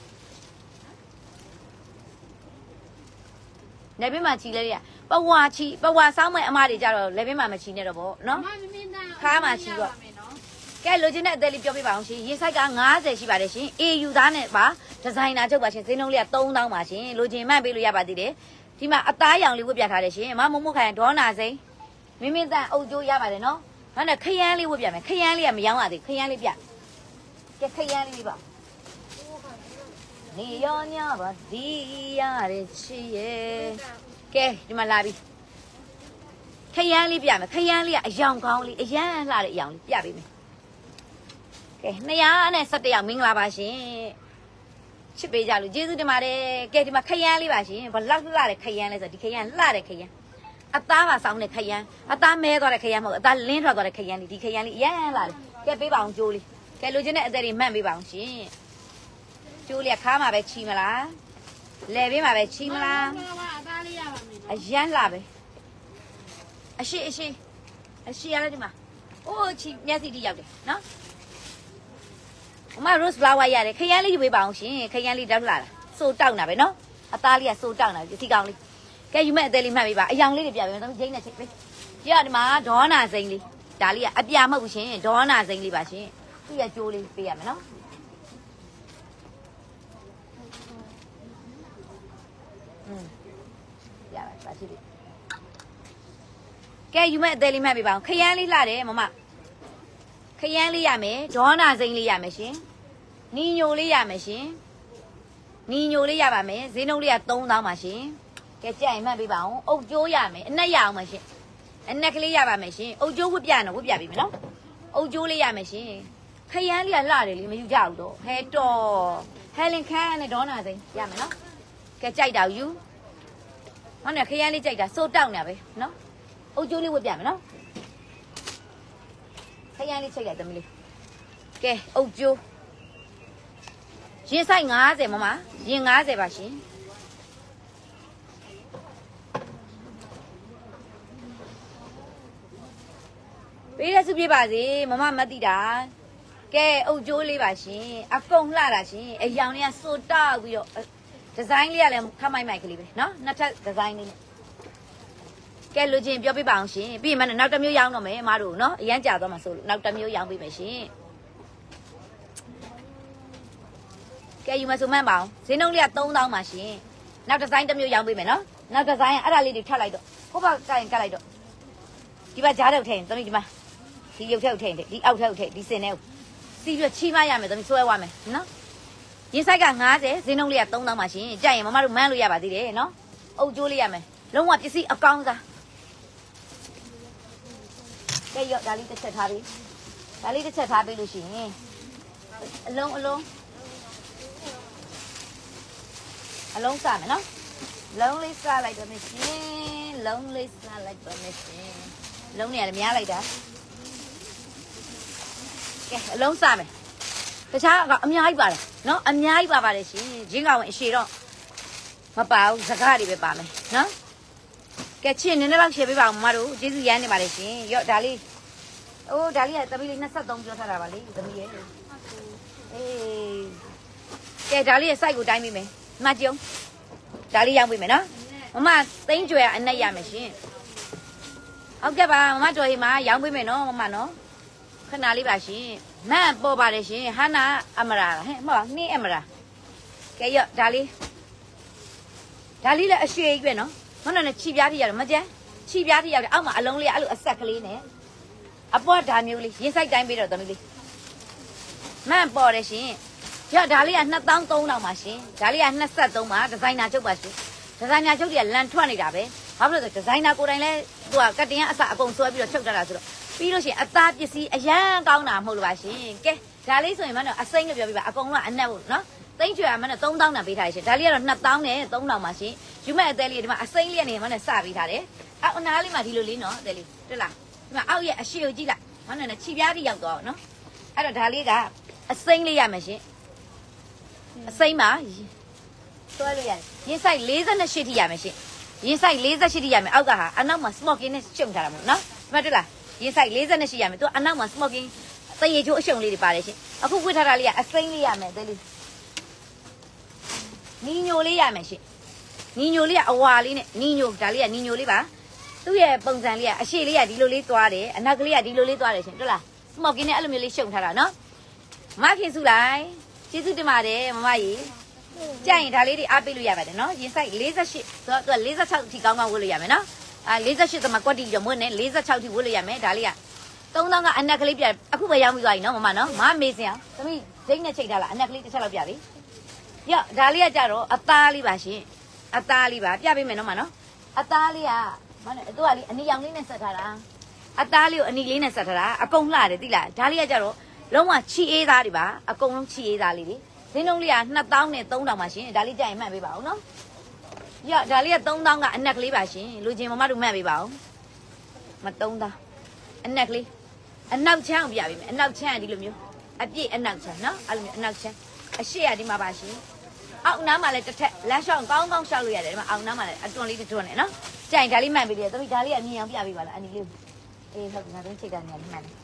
လက်ဘေးမှာခြိလဲရပဝါခြိပဝါစောင်းမဲ့အမတွေကြတော့လက်ဘေးမှာမခြိနဲ့တော့ဗောနော်ခါမှာခြိတော့ကဲလိုချင်တဲ့အသက်လေးပြောပြပါအောင်ရှင်ရေစိုက်ကငါးဆယ်ရှိပါတယ်ရှင် အေ ယူ သားနဲ့ပါဒီဇိုင်နာချုပ်ပါရှင်ဈေးနှုန်းလေးကသုံးသောင်းပါရှင်လိုချင်မှတ်ပေးလို့ရပါသေးတယ်ဒီမှာအသားရောင်လေးဝတ်ပြထားတယ်ရှင်မမမို့ခိုင်ဒေါနာစိန်မင်းမင်းတန်အုပ်ကျိုးရပါတယ်နော်ဟာနဲ့ခရမ်းလေးဝတ်ပြမယ်ခရမ်းလေးကမရောင်းရသေးခရမ်းလေးပြကဲခရမ်းလေးပါနေရောညပါဒီရတဲ့ချီရဲ့ကဲဒီမှာလာပြီခရမ်းလေးပြမယ်ခရမ်းလေးကအယောင်ကောင်းလေးအရန်လှတဲ့အယောင်လေးပြပေးမယ်ကဲနှစ်ရာနဲ့၁၁ယောက်မင်္ဂလာပါရှင်ချစ်ပေးကြလို့ကျေးဇူးတင်ပါတယ်ကဲဒီမှာခရမ်းလေးပါရှင်ဘလောက်လှတဲ့ခရမ်းလဲဆိုဒီခရမ်းလှတဲ့ခရမ်းအသားပါဆောင်းတဲ့ခရမ်းအသားမဲသွားတဲ့ခရမ်းမဟုတ်အသားလင်းထွက်သွားတဲ့ခရမ်းလေးဒီခရမ်းလေးအရန်လှတယ်ကဲပေးပါအောင်ကြိုးလေးကဲလိုချင်တဲ့အသက်တွေမှတ်ပေးပါအောင်ရှင်ကျိုးလေးခါမှာပဲချီမလားလဲပေးမှာပဲချီမလားအသားလေးရပါမယ်နော်အရန်လှပဲအရှိအရှိအရှိရလဲဒီမှာအိုးချီမျက်စိတိရောက်တယ်နော်အမ rose flower ရတယ်ခရမ်းလေးယူပေးပါအောင်ရှင်ခရမ်းလေးတောက်လာတာစိုးတောက်တာပဲနော်အသားလေးကစိုးတောက်တာပစ္စည်းကောင်းလေးကဲယူမဲ့အသေးလေးမှတ်ပေးပါအယောင်လေးတွေပြပေးမယ်သမီးဂျိန်းနဲ့ချိတ်ပေးကြည့်ရဒီမှာဒေါနာစိန်လေးဒါလေးကအပြာမဟုတ်ဘူးရှင်ဒေါနာစိန်လေးပါရှင်သူ့ရဲ့ကြိုးလေးပေးရမယ်နော်อืมရပါပါရှိပြီကဲယူမဲ့အသေးလေးမှတ်ပေးပါအောင်ခရမ်းလေးလှတယ်မမခရမ်းလေးရမယ်ဒေါနာစိန်လေးရမယ်ရှင်နီညိုလေးရမယ်ရှင်နီညိုလေးရပါမယ်ဈေးနှုန်းလေးကသုံးသောင်းပါရှင်ကဲကြိုင်မှတ်ပေးပါအောင်အုတ်ကျိုးရမယ်အနက်ရအောင်ပါရှင်အနက်ကလေးရပါမယ်ရှင်အုတ်ကျိုးဝတ်ပြနော်ဝတ်ပြပြီမယ်နော်အုတ်ကျိုးလေးရမယ်ရှင်ခရမ်းလေးကလှတယ်လေမယူကြဘူးတော့ဟဲတော်ဟဲလင်ခန်းနဲ့ဒေါနာစိန်ရမယ်နော်ကဲကြိုက်တာယူဟောနဲ့ခရမ်းလေးကြိုက်တာစိုးတောက်နေပဲနော်အုတ်ကျိုးလေးဝတ်ပြမယ်နော်ခရမ်းလေးချိတ်လိုက်သမီးလေးကဲအုတ်ကျိုးရင်ဆိုင်ငါးဆယ်မမရင်ငါးဆယ်ပါရှင်ပေးရစုပြပါစေမမမသိတာကဲအုတ်ကျိုးလေးပါရှင်အကုန်လှတာရှင်အယောင်လေးကစိုးတောက်ပြီးတော့ဒီဇိုင်းလေးကလည်းခမိုက်မိုက်ကလေးပဲနော်နှစ်ထပ်ဒီဇိုင်းလေးနဲ့ကဲလူချင်းပြောပြပါအောင်ရှင်ပြီးရင်မနောက်တစ်မျိုးရောင်းတော့မယ်အမတို့နော်အရန်ကြာသွားမှာဆိုလို့နောက်တစ်မျိုးရောင်းပေးမယ်ရှင်ကဲယူမဆိုမှန်းပါအောင်ဈေးနှုန်းလေးကသုံးသောင်းပါရှင်နောက်ဒီဇိုင်းတစ်မျိုးရောင်းပေးမယ်နော်နောက်ဒီဇိုင်းအဲ့ဒါလေးတွေထပ်လိုက်တော့ဟိုဘကရင်ကတ်လိုက်တော့ဒီဘကြားတော့ထည့်ရင်သမီးဒီမှာဒီရုပ်ထက်ထည့်ဒီအောက်ထက်ထည့်ဒီစင်ထဲစီးပြီးချီးမရမယ်သမီးဆွဲသွားမယ်နော်ရင်ဆိုင်ကငါးဆယ်ဈေးနှုန်းလေးကသုံးသောင်းပါရှင်ကြိုက်ရင်မမတို့မန်းလို့ရပါသေးတယ်နော်အုပ်ကျိုးလေးရမယ်လုံးဝပစ္စည်းအကောင်းစားကဲရောဒါလေးတစ်ချက်ထားပြီဒါလေးတစ်ချက်ထားပြီလို့ရှိရင်အလုံးအလုံးအလုံးစားမယ်နော်လုံးလေးစားလိုက်တော့မရှင်လုံးလေးစားလိုက်တော့မရှင်လုံးနေရတယ်များလိုက်တာကဲအလုံးစားမယ်တခြားကအများကြီးပါတယ်နော်အများကြီးပါပါတယ်ရှင်ရင်းကောင်ဝင်အရှိတော့မပါဘူးစကားတွေပဲပါမယ်နော်ကဲချင်းနည်းနည်းလောက်ရှယ်ပေးပါဦးမတို့ကျေးဇူးရမ်းနေပါတယ်ရှင်ရော့ဒါလေးအိုးဒါလေးကသမီးလေး၂၃ပြောထားတာပါလေသမီးရဲ့အေးကဲဒါလေးရဲ့ site ကိုတိုင်းပေးမယ်မှတ်ကြုံဒါလေးရောင်းပေးမယ်နော်မမသိန်းကျွယ်အနက်ရမယ်ရှင်ဟုတ်ကဲ့ပါမမတော်ဟီမှာရောင်းပေးမယ်နော်မမနော်ခဏလေးပါရှင်မန့်ပေါ်ပါတယ်ရှင်ဟာနာအမရာဟဲ့မဟုတ်နှင်းအမရာကဲရော့ဒါလေးဒါလေးလည်းအရွှေကြီးပဲနော်မနော်နဲ့ခြိပြားထိရတယ်မကြမ်းခြိပြားထိရတယ်အောက်မှာအလုံးလေးအဲ့လိုအဆက်ကလေးနဲ့အပေါ်ဒါမျိုးလေးရင်ဆိုင်တိုင်းပေးတော့သမီးလေးမန့်ပေါ်တယ်ရှင်ရဒါလေးကနှစ်သောင်းသုံးထောင်ပါရှင်ဒါလေးကနှစ်ဆက်သုံးပါဒီဇိုင်နာချုပ်ပါရှင်ဒီဇိုင်နာချုပ်တွေကလန်ထွက်နေတာပဲဘာဖြစ်လို့လဲဆိုဒီဇိုင်နာကိုယ်တိုင်လဲသူကကတ်တင်ကအစအကုန်ဆွဲပြီးတော့ချုပ်တတ်တာဆိုတော့ပြီးလို့ရှိရင်အသားပစ္စည်းအရန်ကောင်းတာမဟုတ်လို့ပါရှင်ကဲဒါလေးဆိုရင်မနော်အစိမ့်လို့ပြောပြပါအကုန်လုံးကအနက်ဖို့နော်သိန်းကျွေမနော်သုံးသောင်းတန်ပေးထားရှင်ဒါလေးကတော့နှစ်သောင်းနဲ့သုံးထောင်ပါရှင်ယူမဲ့အသေးလေးဒီမှာအစိမ့်လေးကနေမနော်စပေးထားတယ်အောက်အနားလေးမှာဒီလိုလေးနော်အသေးလေးတွေ့လားဒီမှာအောက်ရဲ့အရှိကိုကြည့်လိုက်မနော်နဲ့ခြိပြားတိရောက်တော့နော်အဲ့တော့ဒါလေးကအစိမ့်လေးရမယ်ရှင်အစိမ့်မှာဆွဲလို့ရတယ်ရင်ဆိုင်၄၈ထိရမယ်ရှင်ရင်ဆိုင်၄၈ထိရမယ်အောက်ကဟာအနောက်မှာ smoking နဲ့ရှုံထားတာမို့နော်မှတ်တယ်လားရင်ဆိုင်၄၈ရမယ်သူအနောက်မှာ smoking တရေချိုးအရှုံလေးတွေပါတယ်ရှင်အခုဝတ်ထားတာလေးကအစိမ်းလေးရမယ်သေးလေးနီညိုလေးရမယ်ရှင်နီညိုလေးကအဝါလေးနဲ့နီညိုဒါလေးကနီညိုလေးပါသူ့ရဲ့ပုံစံလေးကအရှေ့လေးကဒီလိုလေးသွားတယ်အနောက်ကလေးကဒီလိုလေးသွားတယ်ရှင်တွေ့လား smoking နဲ့အဲ့လိုမျိုးလေးရှုံထားတာနော်မခင်စုလိုက်ကျေးဇူးတင်ပါတယ်မမကြီးကြိုက်ရင်ဒါလေးတွေအားပေးလို့ရပါတယ်နော်ရင်ဆိုင်၄၈ဆိုတော့သူက၄၆အထိကောင်းကောင်းဝတ်လို့ရမယ်နော်အာ၄၈သမကွက်တီတော့မွတ်နဲ့၄၆ထိဝတ်လို့ရမယ်ဒါလေးကသုံးသောင်းကအနက်ကလေးပြအခုပဲရောက်ပြီးသွားပြီနော်မမနော်မမေးစင်အောင်သမီးဒိတ်နဲ့ချိန်ထားလားအနက်ကလေးတစ်ချက်လောက်ပြပြီရော့ဒါလေးကကြတော့အသားလေးပါရှင်အသားလေးပါပြပေးမယ်နော်မနော်အသားလေးကမနဲ့သူကလေးအနီရောင်လေးနဲ့ဆက်ထားတာအသားလေးကိုအနီလေးနဲ့ဆက်ထားတာအကုန်လှတယ်သိလားဒါလေးကကြတော့လုံးဝချီအေးသားတွေပါအကုန်လုံးချီအေးသားလေးတွေဈေးနှုန်းလေးကနှစ်သောင်းနဲ့သုံးထောင်ပါရှင်ဒါလေးကြိုက်ရင်မှတ်ပေးပါဦးနော်ရော့ဒါလေးကသုံးသောင်းကအနက်ကလေးပါရှင်လူချင်းမမတို့မှတ်ပေးပါဦးမသုံးသောင်းအနက်ကလေးအနောက်ချမ်းကိုပြပေးမယ်အနောက်ချမ်းကဒီလိုမျိုးအပြည့်အနောက်ချမ်းနော်အဲ့လိုမျိုးအနောက်ချမ်းအရှိရဒီမှာပါရှင်အောက်နားမှာလည်းတစ်ထက်လမ်းလျှောက်ကောင်းကောင်းလျှောက်လို့ရတယ်ဒီမှာအောက်နားမှာလည်းအတွန်းလေးတွန်းနေနော်ကြိုင်ဒါလေးမှန်ပေးတယ်တပိဒါလေးကအမြင်အောင်ပြပေးပါလားအနီလေးအေးဟုတ်ကဲ့ငါတို့ချိန်တာနေရာလေးမှန်တယ်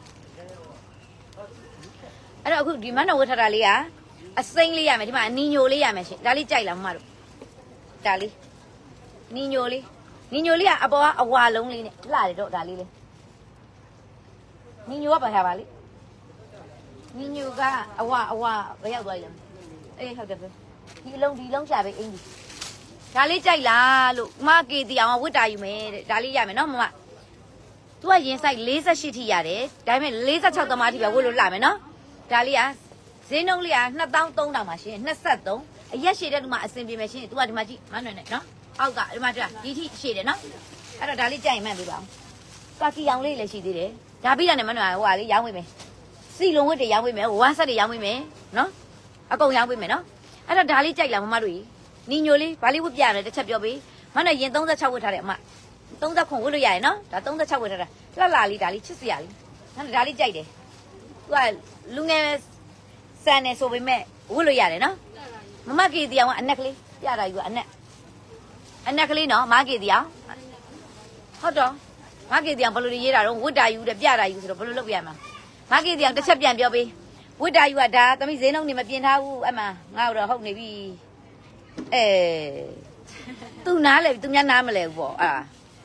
အဲ့တော့အခုဒီမနှောဝတ်ထတာလေးကအစိမ့်လေးရမယ်ဒီမှာအနီညိုလေးရမယ်ရှင်ဒါလေးကြိုက်လားမမတို့ဒါလေးနီညိုလေးနီညိုလေးကအပေါ်ကအဝါလုံးလေးနဲ့လှတယ်တော့ဒါလေးလေနီညိုကဘာရပါလိနီညိုကအဝအဝဘယ်ရောက်သွားလဲအေးဟုတ်တယ်ပဲဒီအလုံးဒီလုံးရှာပဲအင်းကြီးဒါလေးကြိုက်လားလို့မကေတီအောင်ဝတ်တာယူမယ်တဲ့ဒါလေးရမယ်နော်မမသူကရင်ဆိုင်၄၈ထိရတယ်ဒါပေမဲ့၄၆သမားထိပဲဝတ်လို့လာမယ်နော်ဒါလေးကဈေးနှုန်းလေးကနှစ်သောင်းသုံးထောင်ပါရှင်နှစ်ဆက်သုံးအရက်ရှည်တဲ့လူမှအဆင်ပြေမယ်ရှင်သူကဒီမှာကြည့်မနှွယ်နဲ့နော်အောက်ကဒီမှာကြည့်ဒီထိရှည်တယ်နော်အဲ့တော့ဒါလေးကြိုက်ရင်မှန်ပေးပါအောင်ကာကီအောင်လေးလည်းရှိသေးတယ်ဒါပြီးတာနဲ့မနှွယ်ဟိုဟာလေးရောင်းပေးမယ်စီလုံးဝတ်တွေရောင်းပေးမယ်ဝမ်းဆက်တွေရောင်းပေးမယ်နော်အကုန်ရောင်းပေးမယ်နော်အဲ့တော့ဒါလေးကြိုက်လားမမတို့ကြီးနီညိုလေးဘာလေးဝတ်ပြရတယ်တစ်ချက်ပြောပေးမနှွယ်ရင်၃၆ဝတ်ထားတယ်အမ၃၀ခွန်ဝတ်လို့ရရနော်ဒါ၃၆ဝတ်ထားတာလှလာလေးဒါလေးချစ်စရာလေးနော်ဒါလေးကြိုက်တယ်သူကလူငယ်စံနေဆိုပေမဲ့ဝတ်လို့ရတယ်နော်မမကေတီအောင်ကအနက်ကလေးပြတာယူကအနက်အနက်ကလေးနော်မကေတီအောင်ဟုတ်တော့မကေတီအောင်ဘယ်လိုရေးတာတော့ဝတ်တာယူတယ်ပြတာယူဆိုတော့ဘယ်လိုလုပ်ပြရမှာမကေတီအောင်တစ်ချက်ပြန်ပြောပေးဝတ်တာယူကဒါသမီးဈေးနှုန်းနေမပြင်ထားဘူးအမှငါ့တော့ဟုတ်နေပြီအဲသူနားလေသူများနားမလဲဘူးပေါ့အာ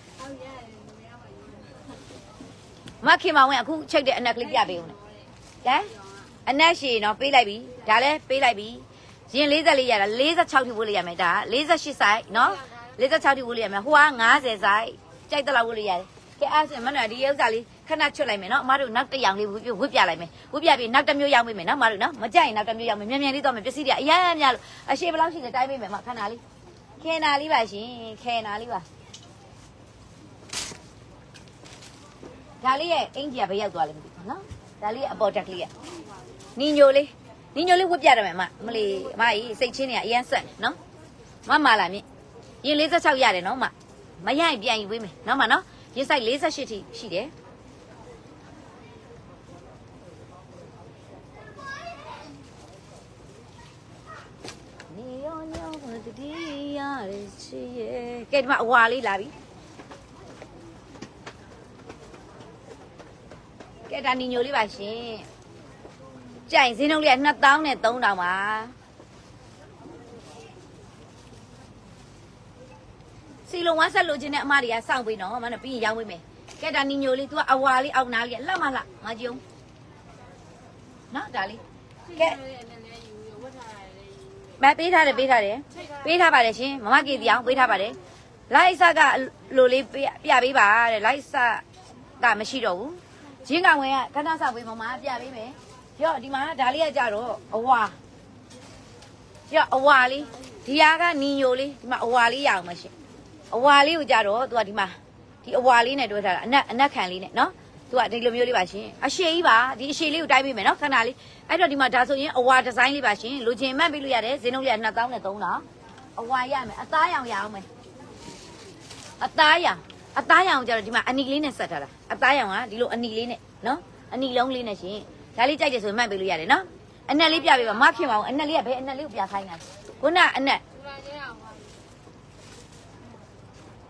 မခင်မဝင်အခုချိန်တဲ့အနက်ကလေးပြပေးဦးနဲ့ကဲအနက်ရှည်နော်ပေးလိုက်ပြီဒါလည်းပေးလိုက်ပြီရင်၄၄ရတာ၄၆ထိဝတ်လို့ရမယ်ဒါ၄၈ဆိုင်နော်၄၆ထိဝတ်လို့ရမယ်ဟိုက၅၀ဆိုင်ကြိုက်တလောက်ဝတ်လို့ရတယ်ကဲအဲ့ဆိုမနော်ဒီဥစ္စာလေးခဏချွတ်လိုက်မယ်နော်အမတို့နောက်တစ်ရောင်လေးဝတ်ဝတ်ပြလိုက်မယ်ဝတ်ပြပြီးနောက်တစ်မျိုးရောင်းပေးမယ်နော်အမတို့နော်မကြိုက်ရင်နောက်တစ်မျိုးရောင်းမယ်မြန်မြန်လေးတော့မယ်ပစ္စည်းတွေအများများလို့အရှိဘယ်လောက်ရှိလဲတိုင်းပေးမယ်မခဏလေးခဲနာလေးပါရှင်ခဲနာလေးပါဒါလေးရဲ့အင်ဂျီကဘယ်ရောက်သွားလဲမသိဘူးနော်ဒါလေးရဲ့အပေါ်တက်ကလေးကနီညိုလေးနီညိုလေးဝတ်ပြရမယ်မမလေးအမကြီးစိတ်ချင်းနေကအရန်ဆက်နော်မမလာမြင့်ရင်၄၆ရတယ်နော်မမရရင်ပြန်ယူပေးမယ်နော်မနော်ရင်ဆိုင်၄၈ထိရှိတယ်နေရောညောတတိရချီရဲ့ကဲဒီမှာအဝါလေးလာပြီကဲဒါနီညိုလေးပါရှင်ကြိုင်ဈေးနှုန်းလေးကနှစ်သောင်းနဲ့သုံးထောင်ပါစီလုံးဝါဆက်လို့ခြင်းနဲ့အမတွေကစောင့်ပေးနော်မနဲ့ပြီးရင်ရောင်းပေးမယ်ကဲဒါနီညိုလေး तू ကအဝါလေးအောက်နားလေးလှမလှငါကြုံနော်ဒါလေးကဲမပေးထားတယ်ပေးထားတယ်ပေးထားပါတယ်ရှင်မမကေတီအောင်ပေးထားပါတယ်လိုက်ဆကလိုလေးပြပေးပါတဲ့လိုက်ဆကမရှိတော့ဘူးရင်းကောင်ဝင်ကခဏဆောက်ပေးမမပြပေးမယ်ရော့ဒီမှာဒါလေးကကြတော့အဝါရော့အဝါလေးဒီဟာကနီညိုလေးဒီမှာအဝါလေးရအောင်မရှင်အဝါလေးကိုကြတော့သူကဒီမှာဒီအဝါလေးနဲ့တွဲထားတာအနက်အနက်ခံလေးနဲ့နော်သူကဒီလိုမျိုးလေးပါရှင်အရှည်ကြီးပါဒီအရှည်လေးကိုတိုင်းပေးမယ်နော်ခဏလေးအဲ့တော့ဒီမှာဒါဆိုရင်အဝါဒီဇိုင်းလေးပါရှင်လိုချင်မှတ်ပေးလို့ရတယ်ဈေးနှုန်းလေးကနှစ်သောင်းနဲ့သုံးထောင်အဝါရမယ်အသားရောင်ရအောင်မယ်အသားရောင်အသားရောင်ကြတော့ဒီမှာအနီလေးနဲ့ဆက်ထားတာအသားရောင်ကဒီလိုအနီလေးနဲ့နော်အနီလုံးလေးနဲ့ရှင်ဒါလေးကြိုက်တယ်ဆိုရင်မှတ်ပေးလို့ရတယ်နော်အနက်လေးပြပေးပါမခင်ပါအောင်အနက်လေးကဘယ်အနက်လေးကိုပြခိုင်းတာခုနအနက်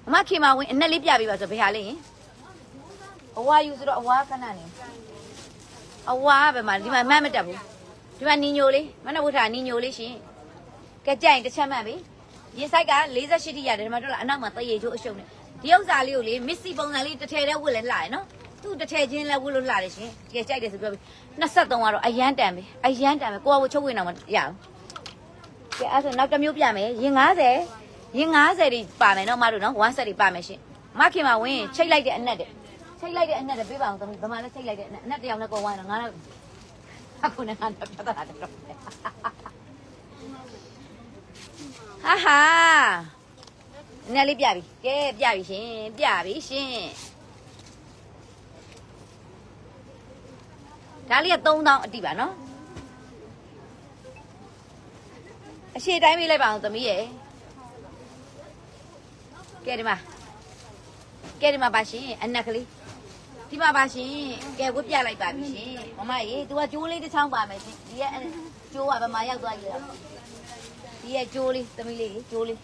မခင်မဝင်အနက်လေးပြပေးပါဆိုဘယ်ဟာလေးရင်အဝါယူဆိုတော့အဝါခဏနေအဝါပဲမှာဒီမှာမှတ်မတက်ဘူးဒီမှာနီညိုလေးမနဝထနီညိုလေးရှင်ကဲကြိုင်တစ်ချက်မှတ်ပြီရင်ဆိုင်က၄၈တိရတယ်ဒီမှာတော့လားအနောက်မှာတရေချိုးအရှုံးနေဒီဥစ္စာလေးကိုလေမစ်စီပုံစံလေးတစ်ထည်တည်းဝတ်လဲလှရနော်သူ့တစ်ထည်ချင်းလဲဝတ်လို့လှတယ်ရှင်တကယ်ကြိုက်တယ်ဆိုပြောပြီး၂၃ကတော့အရန်တန်ပဲအရန်တန်ပဲကိုကဝချုပ်ဝင်တော့မရအောင်ကဲအဲ့ဆိုနောက်တစ်မျိုးပြမယ်ရင်၅၀ရင်၅၀ဒီပါမယ်နော်မတို့နော်၁ဆက်ဒီပါမယ်ရှင်မခင်မဝင်ချိတ်လိုက်တဲ့အနက်တဲ့ချိတ်လိုက်တဲ့အနက်တဲ့ပေးပါအောင်သမီးဗမာလည်းချိတ်လိုက်တဲ့အနက်အနက်တယောက်နဲ့ကုန်သွားတော့ငါတော့အခုနဲ့ငါတော့ပြတ်တာတော့ဟာဟာနည်းလေးပြပြီကဲပြပြီရှင်ပြပြီရှင်ဒါလေးက၃တောင်းအတိပါနော်အရှိတိုင်းပေးလိုက်ပါအောင်သမီးရဲ့ကဲဒီမှာကဲဒီမှာပါရှင်အနက်ကလေးဒီမှာပါရှင်ကဲဝတ်ပြလိုက်ပါပြီရှင်မမရေ तू ကကျိုးလေးတစ်ချောင်းပါမယ်ရှင်ဒီရဲ့ကျိုးကဗမာရောက်သွားပြီလားဒီရဲ့ကျိုးလေးသမီးလေးကျိုးလေး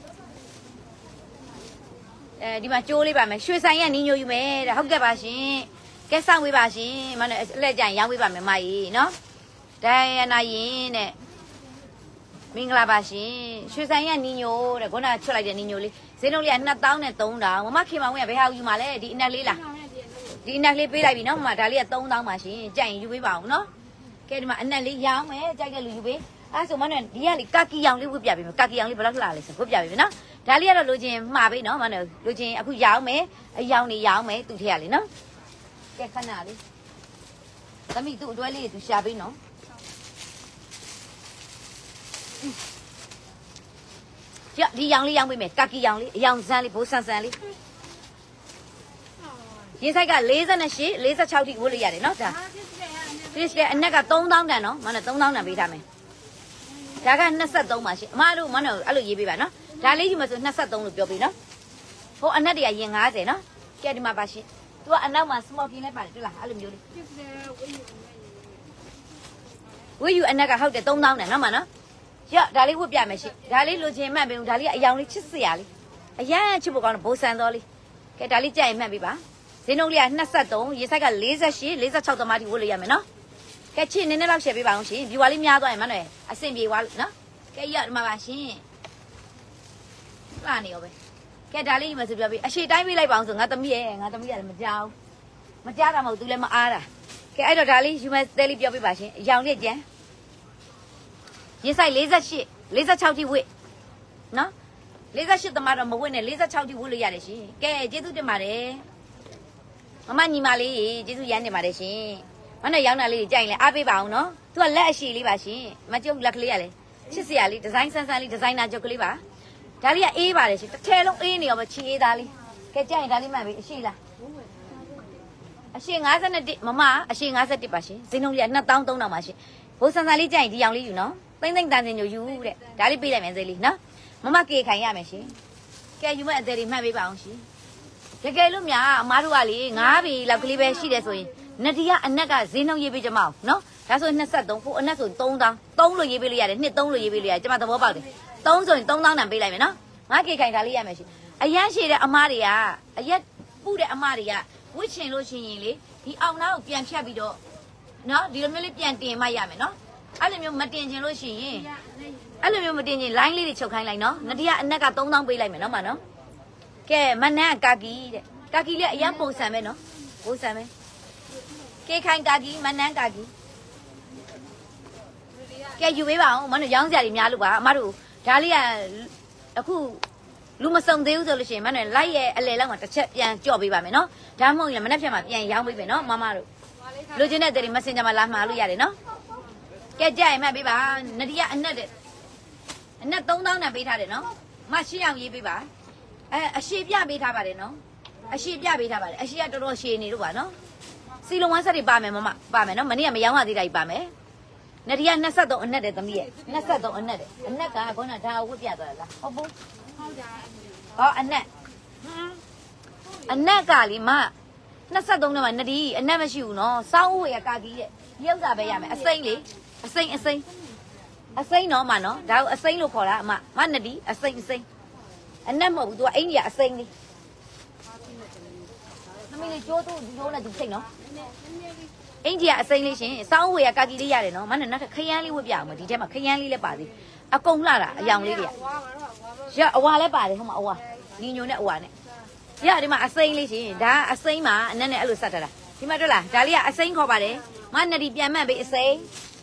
အဲဒီမှာကျိုးလေးပါမယ်ရွှေဆိုင်ရနီးညိုယူမယ်တဲ့ဟုတ်ကဲ့ပါရှင်ကဲစောင့်ဝေးပါရှင်မနဲ့အလက်ကြရင်ရောင်းဝေးပါမယ်မကြီးနော်ဒိုင်ယနာရင်တဲ့မင်္ဂလာပါရှင်ရွှေဆိုင်ရနီးညိုတဲ့ခုနချွတ်လိုက်တဲ့နီးညိုလေးဈေးနှုန်းလေးက၂တောင်းနဲ့၃တောင်းမမခင်မဝင်ကဘယ်ဟာယူမှာလဲဒီအနက်လေးလားဒီအနက်လေးပေးလိုက်ပြီနော်မမဒါလေးက၃တောင်းပါရှင်ကြိုက်ရင်ယူပေးပါအောင်နော်ကဲဒီမှာအနက်လေးရောင်းမယ်ကြိုက်တဲ့လူယူပေးအဲဆိုမနဲ့ဒီကလေကာကီရောင်လေးဝတ်ပြပေးမယ်ကာကီရောင်လေးဘယ်လောက်လှလဲဆိုဝတ်ပြပေးမယ်နော်ဒါလေးကတော့လိုချင်မှာပေးနော်မနဲ့လိုချင်အခုရောင်းမယ်အယောင်နေရောင်းမယ်သူထည့်ရလေနော်ကဲခဏလေးသမီးသူ့အတွဲလေးသူရှာပေးနော်ကြဒီရောင်လေးရောင်းပေးမယ်ကာကီရောင်လေးအယောင်စမ်းလေးဘိုးဆန်းဆန်းလေးရင်ဆိုင်က၄၈ ၄၆ထိဝတ်လို့ရတယ်နော်ဒါဒီစတဲ့အနက်က၃တောင်းတန်နော်မနဲ့၃တောင်းတန်ပေးထားမယ်ဒါက၂၃ပါရှင်အမတို့မနဲ့အဲ့လိုရေးပေးပါနော်ဒါလေးယူမဆို၂၃လို့ပြောပေးနော်ဟိုအနက်တည်းကရင်၅၀နော်ကဲဒီမှာပါရှင်သူကအနောက်မှာ small ပြင်းလိုက်ပါတယ်တွေ့လားအဲ့လိုမျိုးလေးဝေးယူအနက်ကဟုတ်တယ်၃တောင်းတယ်နော်မနော်ရော့ဒါလေးဝတ်ပြမယ်ရှင်ဒါလေးလိုချင်မှတ်ပေးဦးဒါလေးကအယောင်လေးချစ်စရာလေးအရန်ချစ်ဖို့ကောင်းတယ်ဘိုးဆန်တော်လေးကဲဒါလေးကြိုက်ရင်မှတ်ပေးပါဈေးနှုန်းလေးက၂၃ရေဆိုင်က၄၈ ၄၆သမားထိဝတ်လို့ရမယ်နော်ကဲချစ်နည်းနည်းလောက်ရှယ်ပေးပါအောင်ရှင်ဒီဝါလေးများသွားရင်မနော်အဆင်ပြေသွားနော်ကဲရော့ဒီမှာပါရှင်လှနေရောပဲကဲဒါလေးမှဆိုပြပေးအရှိတိုင်းပေးလိုက်ပါအောင်ဆိုငါသမီးရဲ့ငါသမီးရတယ်မကြောက်မကြားတာမဟုတ်သူလည်းမအားတာကဲအဲ့တော့ဒါလေးယူမဲ့တဲလေးပြောပေးပါရှင်အယောင်လေးကျန်ရင်ဆိုင်၄၈ ၄၆ထိဝတ်နော်၄၈သမားတော့မဝတ်နဲ့၄၆ထိဝတ်လို့ရတယ်ရှင်ကဲကျေးဇူးတင်ပါတယ်မမညီမလေးကျေးဇူးရမ်းတင်ပါတယ်ရှင်မနဲ့ရောင်းတာလေးကြိုက်ရင်လည်းအားပေးပါအောင်နော်သူကလက်အရှိလေးပါရှင်မကျုပ်လက်ကလေးရလေချစ်စရာလေးဒီဇိုင်းဆန်းဆန်းလေးဒီဇိုင်နာကျုပ်ကလေးပါဒါလေးကအေးပါတယ်ရှင်တစ်ထဲလုံးအေးနေရောမချီအေးသားလေးကဲကြိုက်ရင်ဒါလေးမှန်ပြီအရှိလားအရှိ၅၁မမအရှိ၅၁ပါရှင်ဈေးနှုန်းလေးက၂တောင်း၃တောင်းပါရှင်ဘိုးဆန်းဆန်းလေးကြိုက်ရင်ဒီရောင်လေးယူနော်သိမ့်သိမ့်တန်စင်ညိုယူတဲ့ဒါလေးပေးလိုက်မယ်ဈေးလေးနော်မမကေခိုင်ရမယ်ရှင်ကဲယူမဲ့အသေးလေးမှတ်ပေးပါအောင်ရှင်တကယ်လို့များအမားတို့ကလေ၅ဘီလောက်ကလေးပဲရှိတယ်ဆိုရင်နဒီကအနက်ကဈေးနှုန်းရေးပေးကြမအောင်နော်ဒါဆို၂၃ဖို့အနက်ဆို၃တောင်း၃လို့ရေးပေးလို့ရတယ်၂၃လို့ရေးပေးလို့ရတယ်ကျွန်မသဘောပေါက်တယ်၃ဆိုရင်၃တောင်းတန်ပေးလိုက်မယ်နော်ငါကေခိုင်ဒါလေးရမယ်ရှင်အရန်ရှိတဲ့အမားတွေကအရက်ပူတဲ့အမားတွေကဝစ်ချင်လို့ရှိရင်လေဒီအောင်သားကိုပြန်ဖြတ်ပြီးတော့နော်ဒီလိုမျိုးလေးပြန်တင်မှရမယ်နော်အဲ့လိုမျိုးမတင်ချင်လို့ရှိရင်အဲ့လိုမျိုးမတင်ချင် line လေးတွေချုပ်ခိုင်းလိုက်နော်နဒီကအနက်က၃တောင်းပေးလိုက်မယ်နော်မနော်ကဲမနန်းကာကီတဲ့ကာကီလေးအရန်ပုံစံပဲနော်ပုံစံပဲကေခိုင်ကာကီမနန်းကာကီကဲယူပေးပါအောင်မနော်ရောင်းစရာတွေများလို့ပါအမတို့ဒါလေးကအခုလူမစုံသေးဘူးဆိုလို့ရှိရင်မနော်လိုက်ရဲ့အလေလောက်မှာတစ်ချက်ပြန်ကြော့ပေးပါမယ်နော်ဒါမှမဟုတ်ရင်မနေ့ဖြတ်မှာပြန်ရောင်းပေးမယ်နော်မမတို့လူချင်းတဲ့တွေ messenger မှာလာမှာလို့ရတယ်နော်ကဲကြရင်မှတ်ပေးပါနဒီကအနက်တဲ့အနက်၃တောင်းနဲ့ပေးထားတယ်နော်မရှင်းအောင်ရေးပေးပါအဲအရှိပြပေးထားပါတယ်နော်အရှိပြပေးထားပါတယ်အရှိကတော်တော်ရှည်နေလို့ပါနော်စီလုံးဝမ်းဆက်တွေပါမယ်မမပါမယ်နော်မနေ့ကမရောင်းရသေးတာကြီးပါမယ်နဒီက၂၃အနက်တယ်သမီးရဲ့၂၃အနက်တယ်အနက်ကခေါင်းကဒါဝတ်ပြသွားတာလားဟုတ်ဘူးဟုတ်တာဟောအနက်အနက်ကလေမ၂၃နဲ့မှနဒီအနက်မရှိဘူးနော်စောင်းဝေရကာကြီးတဲ့ဒီဥစ္စာပဲရမယ်အစိမ့်လေအစိမ့်အစိမ့်အစိမ့်တော့မှနော်ဒါကိုအစိမ့်လို့ခေါ်တာအမမနဒီအစိမ့်အစိမ့်အနက်မဟုတ်ဘူး तू ကအင်ကြီးကအစိမ့်လေးမင်းလေးကျိုးသူကျိုးနဲ့သူစိတ်နော်အင်ဂျီကအစိမ့်လေးရှင်စောင်းဝေကကာကီလေးရတယ်နော်မနဲ့နောက်ခရမ်းလေးဝတ်ပြအောင်မဒီထဲမှာခရမ်းလေးလည်းပါသေးအကုန်လှတာအယောင်လေးတွေကရအဝါလည်းပါတယ်ဟုတ်မအဝါညီညိုနဲ့အဝါနဲ့ရဒီမှာအစိမ့်လေးရှင်ဒါအစိမ့်မှာအနက်နဲ့အဲ့လိုဆက်ထားတာဒီမှာတွေ့လားဒါလေးကအစိမ့်ခေါ်ပါတယ်မနဒီပြန်မှတ်ပေးအစိမ့်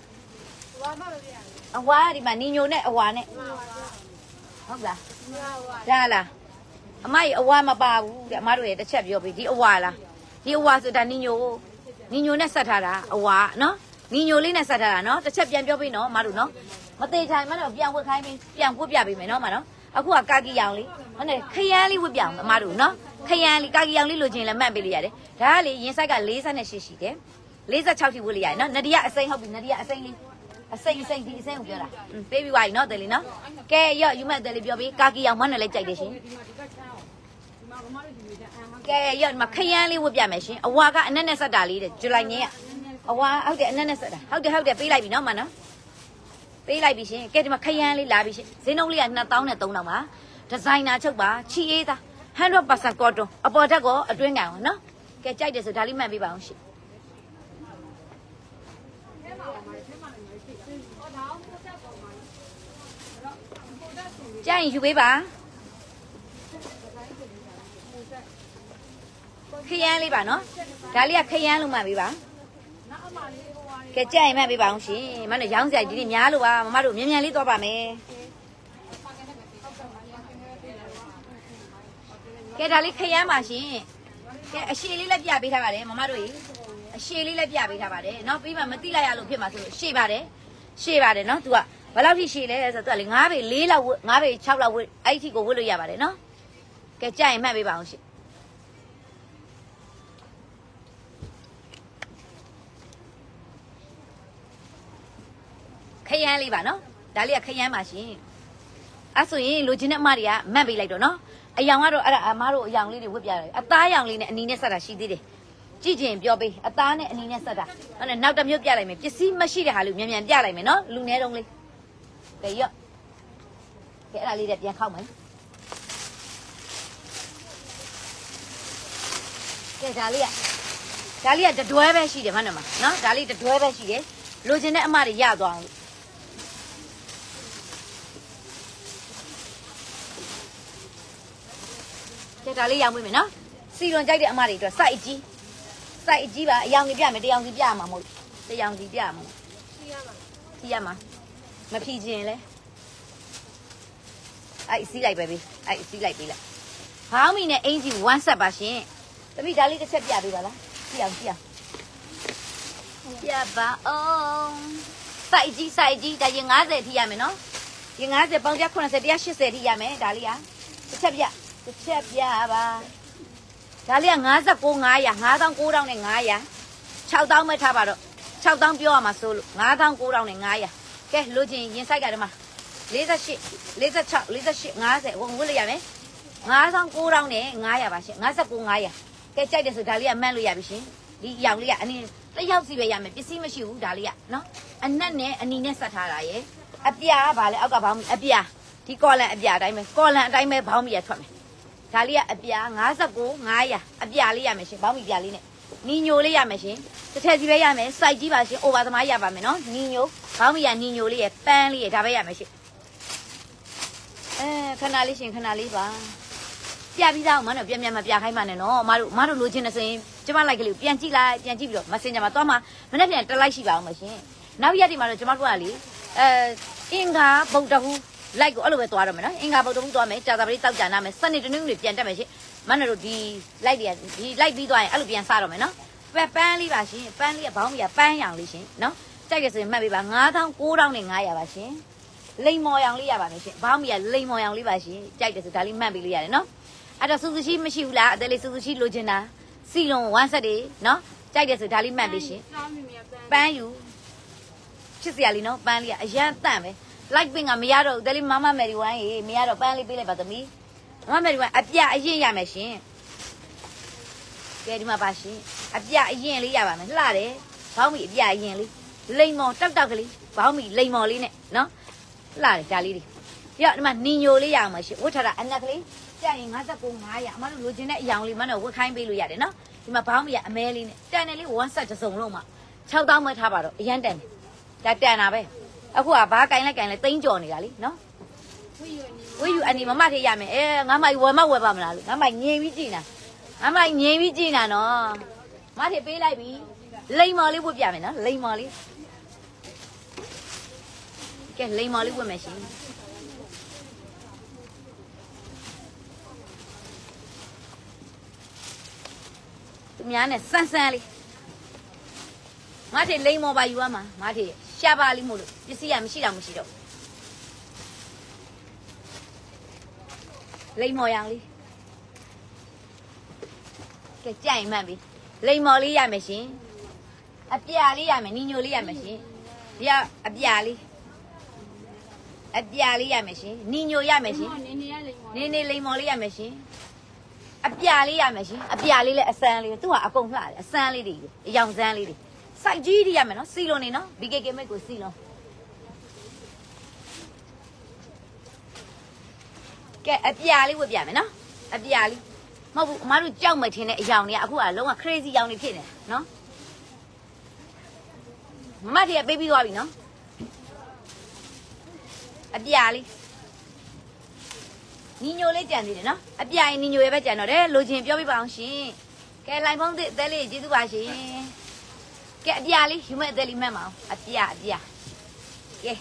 အဝါဒီမှာညီညိုနဲ့အဝါနဲ့ဟုတ်လားဒါလားအမကြီးအဝါမပါဘူးတဲ့အမတို့ရဲ့တစ်ချက်ပြောပြီးဒီအဝါလားဒီအဝါဆိုတာညီညိုညီညိုနဲ့ဆက်ထားတာအဝါနော်ညီညိုလေးနဲ့ဆက်ထားတာနော်တစ်ချက်ပြန်ပြောပြီးနော်အမတို့နော်မသေးချင်မတော့ပြန်ဝတ်ခိုင်းပြီးပြန်ဝတ်ပြပေးမယ်နော်မနော်အခုကကာကီရောင်လေးဟုတ်တယ်ခရမ်းလေးဝတ်ပြအောင်အမတို့နော်ခရမ်းလေးကာကီရောင်လေးလိုချင်လည်းမှတ်ပေးလို့ရတယ်ဒါကလေရင်ဆိုင်က၄၈ရှိတယ်၄၆ထိဝတ်လို့ရတယ်နော်နဒီကအစိမ့်ဟုတ်ပြီနဒီကအစိမ့်လေးအစိမ့်အစိမ့်ဒီအစိမ့်ကိုပြောတာပေးပြီးသွားပြီနော်တယ်လီနော်ကဲရော့ယူမဲ့တယ်လီပြောပြီးကာကီရောင်မနဲ့လည်းကြိုက်တယ်ရှင်ကဲရော့ဒီမှာခရမ်းလေးဝတ်ပြမယ်ရှင်အဝါကအနက်နဲ့ဆက်တာလေးတဲ့ဇူလိုင်ညင်းကအဝါဟုတ်တယ်အနက်နဲ့ဆက်တာဟုတ်တယ်ဟုတ်တယ်ပေးလိုက်ပြီနော်မနော်ပေးလိုက်ပြီရှင်ကဲဒီမှာခရမ်းလေးလာပြီရှင်ဈေးနှုန်းလေးကနှစ်သောင်းနဲ့သုံးထောင်ပါဒီဇိုင်နာချုပ်ပါချီအေးသားone hundred percent cotton အပေါ်တက်ကောအတွင်းကန်အောင်နော်ကဲကြိုက်တယ်ဆိုဒါလေးမှတ်ပေးပါအောင်ရှင်ကြိုက်ရင်ယူပေးပါခရမ်းလေးပါနော်ဒါလေးကခရမ်းလို့မှတ်ပေးပါကဲကြိုက်ရင်မှတ်ပေးပါအောင်ရှင်မနဲ့ရောင်းစရာဒီနေ့များလို့ပါမမတို့မြန်မြန်လေးသွားပါမယ်ကဲဒါလေးခရမ်းပါရှင်ကဲအရှည်လေးလည်းပြပေးထားပါတယ်မမတို့ရေအရှည်လေးလည်းပြပေးထားပါတယ်เนาะပြီးမှမတိလိုက်ရလို့ဖြစ်မှာဆိုလို့ရှည်ပါတယ်ရှည်ပါတယ်เนาะ तू ကဘယ်လောက်ထိရှည်လဲဆိုတော့ तू ကလေ၅ပေ၄လောက်ဝ၅ပေ၆လောက်ဝအဲ့ဒီကိုဝတ်လို့ရပါတယ်เนาะကဲကြိုက်ရင်မှတ်ပေးပါအောင်ရှင်ခရမ်းလေးပါနော်ဒါလေးကခရမ်းပါရှင်အဲ့ဆိုရင်လိုချင်တဲ့အမတွေကမတ်ပေးလိုက်တော့နော်အယောင်ကတော့အဲ့ဒါအမတို့အယောင်လေးတွေဝတ်ပြတယ်အသားအယောင်လေးနဲ့အနီးနဲ့ဆက်တာရှိသေးတယ်ကြည့်ချင်ပြောပေးအသားနဲ့အနီးနဲ့ဆက်တာဟုတ်တယ်နောက်တစ်မျိုးပြလိုက်မယ်ပစ္စည်းမရှိတဲ့ဟာလေးမြန်မြန်ပြလိုက်မယ်နော်လူနေတုံးလေးကဲရော့ကဲအဲ့ဒါလေးတွေပြန်ခောက်မယ်ကဲဒါလေးကဒါလေးကတတွဲပဲရှိတယ်မှန်တယ်မနော်ဒါလေးတတွဲပဲရှိတယ်လိုချင်တဲ့အမတွေရသွားအောင်ကဲဒါလေးရောင်းပေးမယ်နော်စီလွန်ကြိုက်တဲ့အမတွေအတွက်စိုက်ကြီးစိုက်ကြီးပါအယောင်ကြီးပြမယ်တယောင်ကြီးပြမှာမဟုတ်တယောင်ကြီးပြမှာဖြီးရမှာဖြီးရမှာမဖြီးခြင်းလဲအဲ့စီးလိုက်ပဲပြီအဲ့စီးလိုက်ပေးလိုက်ဘောင်းမီနဲ့အင်ဂျီone set ပါရှင်တပိဒါလေးတစ်ချက်ပြပေးပါလားကြည့်အောင်ကြည့်အောင်ပြပါအောင်စိုက်ကြီးစိုက်ကြီးဒါရင်၅၀ထိရမယ်နော်ရင်၅၀ပေါင်းပြ၇၀ ၁၈၀ထိရမယ်ဒါလေးကတစ်ချက်ပြတစ်ချက်ပြပါဒါလေးက၅၉ ၅၀၀ ၅၉၉၅၀၀၆သောင်းပဲထားပါတော့၆သောင်းပြောရမှာဆိုလို့၅၉၉၅၀၀ကဲလိုချင်ရင်ဆိုင်ကြတယ်မှာ၄၈ ၄၆ ၄၈ ၅၀ဝင်ဝတ်လို့ရမယ်၅၉၉၅၀၀ပါရှင်၅၉ ၅၀၀ကဲကြိုက်တယ်ဆိုဒါလေးကမှန်းလို့ရပြီရှင်ဒီအယောင်လေးကအနည်းတစ်ယောက်စီပဲရမယ်ပစ္စည်းမရှိဘူးဒါလေးကနော်အနက်နဲ့အနီနဲ့ဆက်ထားတာရယ်အပြားကဗာလဲအောက်ကဘောင်းမီအပြားဒီကော်လန်အပြားအတိုင်းပဲကော်လန်အတိုင်းပဲဘောင်းမီရထွက်မယ်ဒါလေးကအပြား၅၉ ၅၀၀အပြားလေးရမယ်ရှင်ဘောင်းမီပြားလေးနဲ့နီညိုလေးရမယ်ရှင်တစ်ထည့်စီပဲရမယ်စိုက်ကြီးပါရှင်အိုဘာသမားရပါမယ်နော်နီညိုဘောင်းမီရနီညိုလေးရပန်းလေးရဒါပဲရမယ်ရှင်အဲခဏလေးရှင်ခဏလေးပါပြပြီးသားအောင်မနော်ပြန်ပြန်မပြခိုင်းပါနဲ့နော်မတို့မတို့လိုချင်နေဆိုရင်ကျမလိုက်ကလေးပြန်ကြည့်လိုက်ပြန်ကြည့်ပြီးတော့ Messenger မှာသွားမှာမနေ့ပြန်တက်လိုက်ရှိပါအောင်မရှင်နောက်ရက်ဒီမှာတော့ကျမတို့ကလေအဲအင်္ဂါဗုဒ္ဓဟူးလိုက်ကိုအဲ့လိုပဲသွားတော့မယ်နော်အင်္ဂါဗုဒ္ဓဟူးသွားမယ်ကြာသပတေးတောက်ကြနာမယ်စနေတနင်္ဂနွေပြန်တက်မယ်ရှင်မနော်တို့ဒီလိုက်တွေကဒီလိုက်ပြီးသွားရင်အဲ့လိုပြန်စားတော့မယ်နော်ပပန်းလေးပါရှင်ပန်းလေးကဘောင်းမီကပန်းရောင်လေးရှင်နော်ကြိုက်ရဆိုရင်မှတ်ပေးပါ၅၉၉၅၀၀ပါရှင်လိမ်မော်ရောင်လေးရပါမယ်ရှင်ဘောင်းမီကလိမ်မော်ရောင်လေးပါရှင်ကြိုက်တယ်ဆိုဒါလေးမှတ်ပေးလို့ရတယ်နော်အဲ့တော့စူစူရှိမရှိဘူးလားအတယ်လေးစူစူရှိလိုချင်တာစီလုံးone set တွေနော်ကြိုက်တယ်ဆိုဒါလေးမှတ်ပေးရှင်ပန်းယူချစ်စရာလေးနော်ပန်းလေးကအရန်တန့်ပဲလိုက်ပင်ကမရတော့ဘူးတယ်လေးမမမယ်ဒီဝိုင်းရေမရတော့ပန်းလေးပေးလိုက်ပါသမီးမမမယ်ဒီဝိုင်းအပြအရင်ရမယ်ရှင်ကဲဒီမှာပါရှင်အပြအရင်လေးရပါမယ်လှတယ်ဘောင်းမီအပြအရင်လေးလိမ်မော်တောက်တောက်ကလေးဘောင်းမီလိမ်မော်လေးနဲ့နော်လှတယ်ဒါလေးတွေရောဒီမှာနီညိုလေးရအောင်ပါရှင်ဝတ်ထားတာအနက်ကလေးကြရင်၅၉ ၅၀၀အမတို့လိုချင်တဲ့အယောင်လေးမနော်ဝတ်ခိုင်းပေးလို့ရတယ်နော်ဒီမှာဘောင်းမရအမဲလေးနဲ့တန်တယ်လေးone set တစ်စုံလုံးမှာ၆သောင်းပဲထားပါတော့အရန်တန်တယ်ဒါတန်တာပဲအခုကဘာကင်လိုက်ကင်လဲတိန်းကြော်နေတာလीနော်ဝေးယူအနီမမထေးရမယ်အဲငါမိုက်ဝယ်မဝယ်ပါမလားလို့ငါမိုက်ငြိမ်ပြီးကြည့်နေတာငါမိုက်ငြိမ်ပြီးကြည့်နေတာနော်မထေးပေးလိုက်ပြီလိမ်မော်လေးဝတ်ပြမယ်နော်လိမ်မော်လေးကဲလိမ်မော်လေးဝတ်မယ်ရှင်သူများနဲ့စမ်းစမ်းလေးမထေးလိမ်မော်ပါယူရမှာမထေးရှာပါလိမ့်မို့လို့ပစ္စည်းရမရှိတော့မရှိတော့လိမ်မော်ရောင်လေးကဲကြိုက်မှန်ပြီလိမ်မော်လေးရမယ်ရှင်အပြာလေးရမယ်ညီညိုလေးရမယ်ရှင်ဒီကအပြာလေးအပြာလေးရမယ်ရှင်ညီညိုရမယ်ရှင်နေနေလိမ်မော်လေးရမယ်ရှင်အပြာလေးရမယ်ရှင်အပြာလေးလည်းအစမ်းလေးသူကအကုန်လှတယ်အစမ်းလေးတွေအယောင်စမ်းလေးတွေစိုက်ကြီးတွေရမယ်နော်စီလုံးနေနော် ဘီ ကေ ကေ မိတ်ကိုစီလုံးကဲအပြာလေးဝတ်ပြမယ်နော်အပြာလေးမဟုတ်ဘူးအမတို့ကြောက်မထင်တဲ့အယောင်တွေကအခုကလုံးဝ crazy ယောင်တွေဖြစ်နေနော်မမတည်းပေးပြီးသွားပြီနော်အပြာလေးညီညိုလေးကြံသေးတယ်နော်အပြာရင်ညီညိုရဲ့ပဲကြံတော့တယ်လိုချင်ပြောပြပါအောင်ရှင်ကဲလိုင်ဖုန်းသစ်အသေးလေးကျေးဇူးပါရှင်ကဲအပြာလေးယူမဲ့အသေးလေးမှတ်မအောင်အပြာအပြာကဲ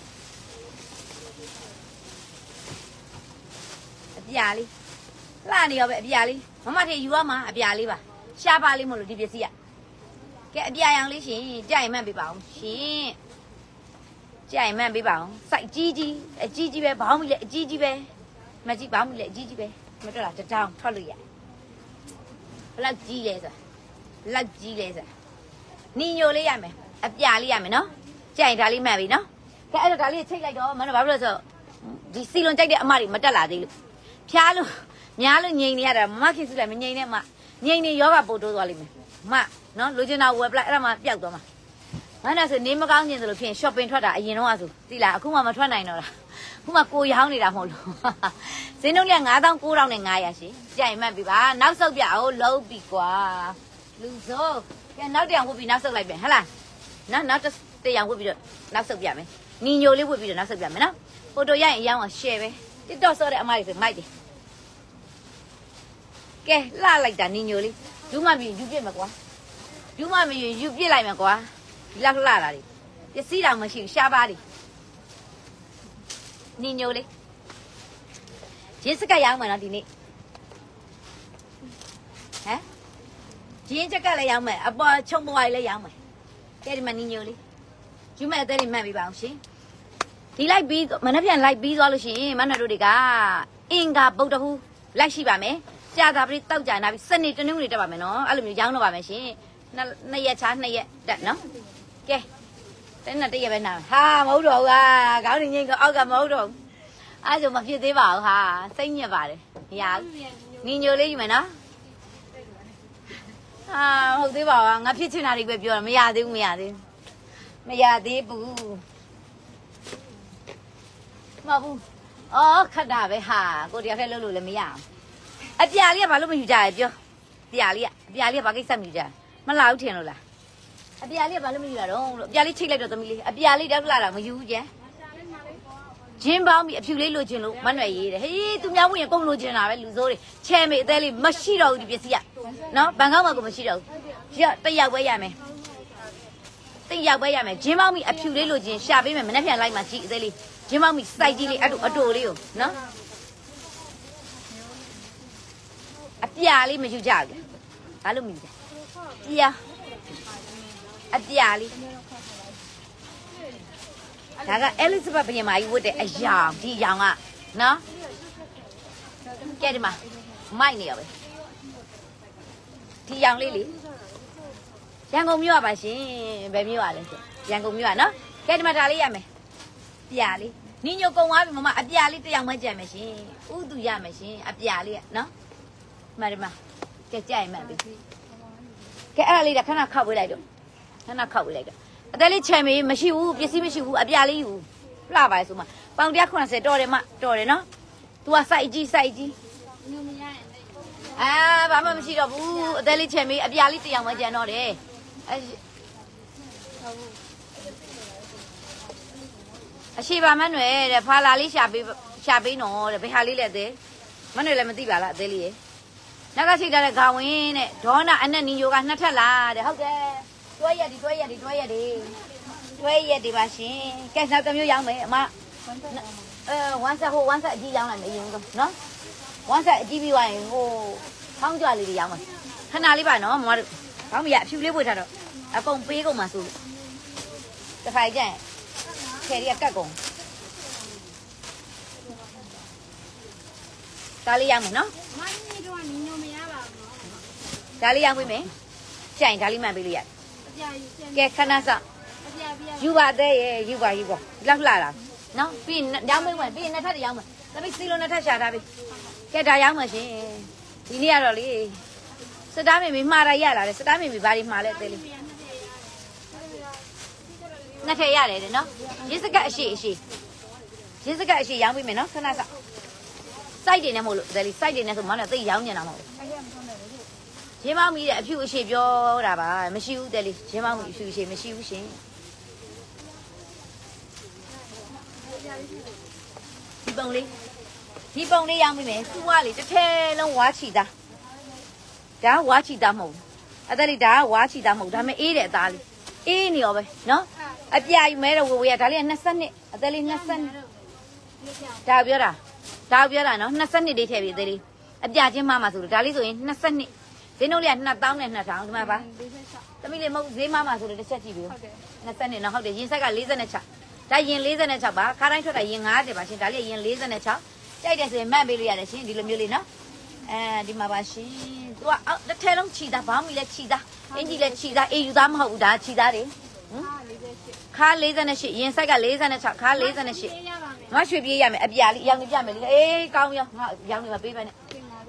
အပြာလေးလှနေရောပဲအပြာလေးမမထေယူရမှာအပြာလေးပါရှားပါလေးမလို့ဒီပစ္စည်းကကဲအပြာရောင်လေးရှင်ကြိုက်မှတ်ပေးပါအောင်ရှင်ကြိုက်မှတ်ပေးပါအောင်စိုက်ကြီးကြီးအကြီးကြီးပဲဘောင်းမီလည်းအကြီးကြီးပဲမကြီးဘောင်းမီလည်းအကြီးကြီးပဲမတော်လားတတောင်ထွက်လို့ရဘလောက်ကြီးလဲဆိုဘလောက်ကြီးလဲဆိုနီညိုလေးရမယ်အပြာလေးရမယ်နော်ကြိုက်ဒါလေးမှတ်ပြီနော်ကဲအဲ့တော့ဒါလေးချိတ်လိုက်တော့မနော်ဘာလို့လဲဆိုဒီစီလွန်ကြိုက်တဲ့အမတွေမတက်လာသေးလို့ဖျားလို့များလို့ငြိမ်နေရတာမခင်စုလည်းမငြိမ်နဲ့မငြိမ်နေယောဂပို့တိုးသွားလိမ့်မယ်မနော်လိုချင်တာဝယ်ပလိုက်အဲ့ဒါမှပျောက်သွားမှာငါနဲ့ဆိုနေမကောင်းကျင်သလိုဖြစ် shopping ထွက်တာအရင်တော့ဆိုသိလားအခုမှမထွက်နိုင်တော့လားအခုမှကိုရောင်းနေတာမဟုတ်လို့ဈေးနှုန်းကငါးသောင်းကိုးထောင်နဲ့ငါးရာရှင်ကြိုက်မှတ်ပြီပါနောက်ဆုတ်ပြအောင်လုံးပြီကွာလူစိုးကဲနောက်တရံဝတ်ပြီးနောက်ဆုတ်လိုက်ပြန်ဟဟလားနော်နောက်တရံဝတ်ပြီးတော့နောက်ဆုတ်ပြမယ်ညီညိုလေးဝတ်ပြီးတော့နောက်ဆုတ်ပြမယ်နော်ဖိုတိုရရင်အရောင်းအောင် share ပဲ TikTok ဆော့တဲ့အမတွေဆိုမိုက်တယ်ကဲလှလိုက်တာညီညိုလေးယူမပြီးယူပြစ်မယ်ကွာယူမမယူယူပြစ်လိုက်မယ်ကွာဒီလောက်လှတာတွေပစ္စည်းတောင်မရှိဘူးရှားပါးတွေညီညိုလေးရင်းစကတ်ရောင်းမယ်နော်ဒီနေ့ဟမ်ရင်းစကတ်လည်းရောင်းမယ်အပေါ်ချုံပွားလေးလည်းရောင်းမယ်ကဲဒီမှာညီညိုလေးယူမဲ့အသေးလေးမှတ်ပြီးပါအောင်ရှင်ဒီလိုက်ပြီးမနေ့ပြန်လိုက်ပြီးသွားလို့ရှိရင်မနက်တို့တွေကအင်္ဂါဗုဒ္ဓဟူးလိုက်ရှိပါမယ်ကြာတာပြီးတောက်ကြနာပြီးစနေတနင်္ဂနွေတက်ပါမယ်နော်အဲ့လိုမျိုးရောင်းတော့ပါမယ်ရှင်နှစ်ရက်ချားနှစ်ရက်တက်နော်ကဲတနေ့တရက်ပဲနာဟာမဟုတ်တော့ဘူးဟာခေါင်းငိမ့်ကအောက်ကမဟုတ်တော့ဘူးအဲ့ဒါမဖြစ်သေးပါဘူးဟာစိတ်ညစ်ပါတယ်ညာညီညိုလေးယူမယ်နော်ဟာဟုတ်သေးပါဘူးငါဖြစ်ချင်တာတွေပဲပြောတာမရသေးဘူးမရသေးဘူးမရသေးဘူးမဟုတ်ဘူးအော်ခက်တာပဲဟာကိုတယောက်တည်းလှုပ်လို့လည်းမရအောင်အပြာလေးကဘာလို့မယူကြရပြောပြာလေးကအပြာလေးကဘာကိစ္စမယူကြမလာဘူးထင်လို့လားအပြာလေးကဘာလို့မယူရတော့လို့အပြာလေးချိတ်လိုက်တော့သမီးလေးအပြာလေးတောက်လာတာမယူဘူးကျန်ဂျင်းပေါင်းပြီးအဖြူလေးလိုချင်လို့မနှွယ်ရေးတယ်ဟေးသူများဝင်ရင်ကုန်လိုချင်တာပဲလူစိုးတွေချဲမေအသေးလေးမရှိတော့ဘူးဒီပစ္စည်းကနော်ဘန်ကောက်မှာကိုမရှိတော့ဘူးရတယောက်ပဲရမယ်တယောက်ပဲရမယ်ဂျင်းပေါင်းပြီးအဖြူလေးလိုချင်ရှာပေးမယ်မနေ့ပြန်လိုက်မှကြည့်အသေးလေးဂျင်းပေါင်းပြီးစိုက်ကြီးလေးအတူအတူလေးကိုနော်အပြာလေးမယူကြဘူးဘာလို့မယူကြပြာအပြာလေးဒါက Elizabeth ဘုရင်မကြီးဝတ်တဲ့အယောင်ဒီအယောင်ကနော်ကဲဒီမှာမိုက်နေရပဲဒီအယောင်လေးလေရန်ကုန်မြို့ကပါရှင်ဘယ်မြို့ကလဲရန်ကုန်မြို့ကနော်ကဲဒီမှာဒါလေးရမယ်ပြာလေးညီညိုကုံသွားပြီမမအပြာလေးတစ်ယောက်မှကြံမယ်ရှင်ဥသူရမယ်ရှင်အပြာလေးကနော်မရမကဲကြိုက်မှန်ပြီကဲအဲ့ဒါလေးကခဏခောက်ပေးလိုက်တော့ခဏခောက်ပေးလိုက်တော့အသက်လေးချမ်းမေးမရှိဘူးပစ္စည်းမရှိဘူးအပြာလေးယူလှပါလေဆိုမှပေါင်တစ်ရာခုနှစ်ဆယ်တော်တယ်မတော်တယ်နော် तू ကစိုက်ကြီးစိုက်ကြီးညမရရင်啊，爸妈没洗着不？在里前面啊，家里这样没见到的，哎，啊，洗爸妈暖的，怕哪里下杯下杯喏的，被下里来的，妈暖来没地方了，这里。那个洗的高温的，多那俺那你有个那太辣的，好的，多一点多一点多一点，多一点吧行，该啥都没有养没妈，呃，晚上和晚上几养了没用的，喏。晚上几笔完我放家里的养嘛，他哪里办呢？妈的，他们也皮里不差的，啊，讲白讲嘛，说，这发现，开的干工，家里养没呢？ 妈，你这话你有没有吧？ 家里养没没？现家里买不了，给看那啥，有吧的也有吧有吧，拉不拉了？喏，比那养没完，比那他的养没，那比谁了那他下他比。给大养么行，今年了哩，是他们没买了也了，是他们没把你买来这里。那天也来的喏，也是个些些，也是个些养不没喏，看那啥，晒点的么咯，这里晒点的是么了，这养的那么。前毛米的皮肤些标了吧，没修这里，前毛米皮肤些没修行。一帮哩。你帮你养妹妹，做啊哩，这天拢挖起的，咱挖起的冇，啊这里咱挖起的冇，他们一点打哩，一年呗，喏，啊别有没了我我也打哩那三年，啊这里那三，打不了，打不了喏，那三年的天边这里，啊别见妈妈说的，打哩说那三年，这弄哩那当年那长什么吧，咱们哩冇这妈妈说的这些几标，那三年那好的，人家个离着那吃，咱人离着那吃吧，看来说的人啊的吧，现在哩人离着那吃。这一点是买不了的，先，你了没有哩呢？哎，你妈妈先，哇，啊，那太冷气的，旁边来气的，人家来气的，哎，有咱们好的气的的，嗯，看雷子那些，颜色个雷子那茶，看雷子那些，我随便养没，哎，别哩，养的别没哩，哎，高呀，我养的嘛别办的，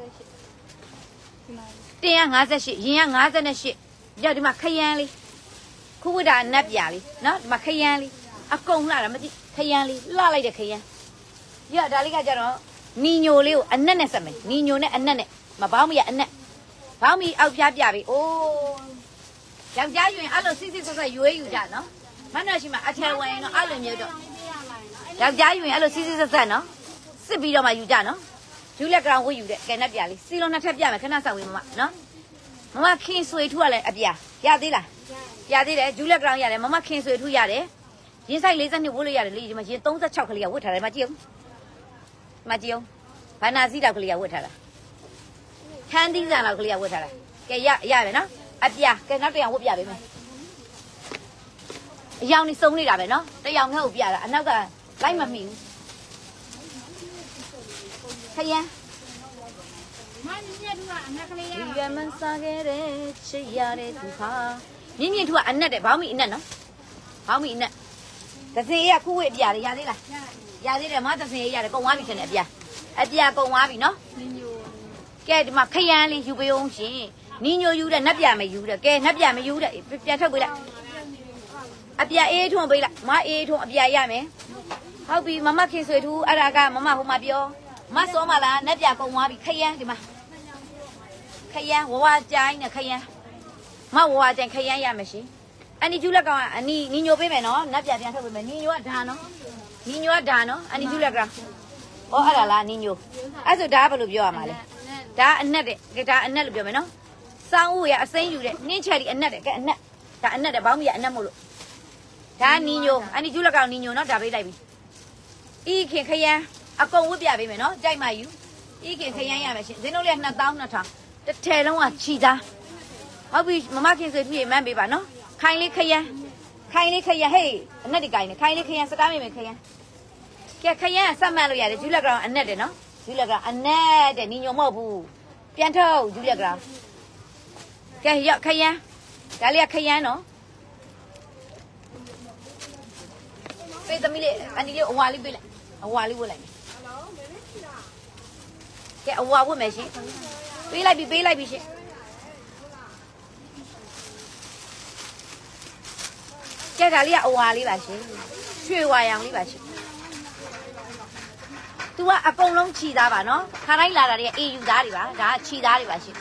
对呀，俺这些，人家俺这那些，要的嘛开眼哩，苦不的那别哩，那嘛开眼哩，啊，公啦了嘛的，开眼哩，哪来的开眼？ya dari ka jaro niño le annet ne same niño ne annet ne ma ba mu ya annet ba mu au pya pya bi oh ယောက်ျားယူရင်အဲ့လိုစစ်စစ်ဆက်ဆက်ရွေးယူကြနော်မနှော့ရှိမှာအထယ်ဝင်ရင်တော့အဲ့လိုမျိုးတော့ယောက်ျားယူရင်အဲ့လိုစစ်စစ်ဆက်ဆက်နော်စစ်ပြီးတော့မှယူကြနော်ယူလက်ကရောင်ဝတ်ယူတဲ့ကဲနဲ့ပြလေးစီလုံးနှစ်ထပ်ပြမယ်ခဏဆောက်ဝင်မမနော်မမခင်ဆွေထူကလည်းအပြာရသေးလားရသေးတယ်ယူလက်ကရောင်ရတယ်မမခင်ဆွေထူရတယ်ရင်းဆိုင်လေးနှစ်ဝတ်လို့ရတယ်လေဒီမှာရင်းသုံး၆ခလေးကဝတ်ထားတယ်မကြည့်ဘူးမကြည့်ဘူးဘာနာစီတောက်ကလေးကဝတ်ထားတာခန်းသီးစံလောက်ကလေးကဝတ်ထားတာကဲရရတယ်နော်အပြာကဲနောက်တစ်ယောက်ဝတ်ပြပေးမယ်အယောင်နေစုံနေတာပဲနော်တစ်ယောက်ငှက်ကိုပြတာအနောက်ကလိုက်မမိဘူးခရမ်းမင်းမြင့်ထူကအနက်ကလေးရပါဒီမစားခဲ့တဲ့ချစ်ရတဲ့သူဟာမြင့်မြင့်ထူကအနက်တဲ့ဘောင်းမီအနက်နော်ဘောင်းမီအနက်တစင်ရခုဝတ်အပြာလေရသေးလားရသေးတယ်မတစင်ရရတယ်ကုန်သွားပြီထင်တယ်အပြာအပြာကုန်သွားပြီနော်ကဲဒီမှာခရမ်းလေးယူပေးအောင်ရှင်နီညိုယူတဲ့နက်ပြမယူတဲ့ကဲနက်ပြမယူတဲ့ပြန်ထုတ်ပေးလိုက်အပြအေးထွန်းပေးလိုက်မအေးထွန်းအပြရမယ်ဟုတ်ပြီမမခင်ဆွေထူးအဲ့ဒါကမမဟိုမှာပြောမစောမလားနက်ပြကုန်သွားပြီခရမ်းဒီမှာခရမ်းဝဝကြိုင်းနဲ့ခရမ်းမဝဝကြိုင်းခရမ်းရမယ်ရှင်အန်ဒီကျူလက်ကောင်ကအနီနီညိုပေးမယ်နော်နက်ပြပြန်ထုတ်ပေးမယ်နီညိုကဒါနော်နီညိုကဒါနော်အန်ဒီကျူလက်ကောင်ဩအဲ့ဒါလားနီညိုအဲ့ဆိုဒါကဘယ်လိုပြောရမှာလဲဒါအနက်တဲ့ဒါအနက်လို့ပြောမယ်နော်စောင်းဦးရအစိမ့်ယူတဲ့နင်းချက်ဒီအနက်တဲ့ကဲအနက်ဒါအနက်တဲ့ဘောင်းမီကအနက်မို့လို့ဒါနီညိုအန်ဒီကျူလက်ကောင်နီညိုနော်ဒါပေးလိုက်ပြီဤခင်ခရမ်းအကုန်ဝတ်ပြပေးမယ်နော်ကြိုက်မှယူဤခင်ခရမ်းရမယ်ရှင်ဇင်းတို့လေးနှစ်သောင်းနှစ်ထောင်တစ်ထည်လုံးကခြိသားဟုတ်ပြီမမခင်ဆွေတွေ့မှန်းပေးပါနော်ခိုင်လေးခရမ်းခိုင်လေးခရမ်းဟေးအနက်ဒီကိုင်းနေခိုင်လေးခရမ်းစတားမိမယ်ခရမ်းကဲခရမ်းဆက်မှတ်လို့ရတယ်ကျူလက်ကောင်အနက်တဲ့နော်ကျူလက်ကောင်အနက်တဲ့နီညိုမဟုတ်ဘူးပြန်ထုတ်ကျူလက်ကောင်ကဲရခရမ်းဒါလေးကခရမ်းနော်ပေးသမီးလေးအန်ဒီလေးအဝါလေးပေးလိုက်အဝါလေးဝတ်လိုက်မယ်ကဲအဝါဝတ်မယ်ရှင်ပေးလိုက်ပြီပေးလိုက်ပြီရှင်ကဲဒါလေးကအဝါလေးပါရှင်ရွှေဝါရောင်လေးပါရှင် तू ကအကုန်လုံးခြိသားပါနော်ခါတိုင်းလာတာတွေကအေယူသားတွေပါဒါကခြိသားတွေပါရှင်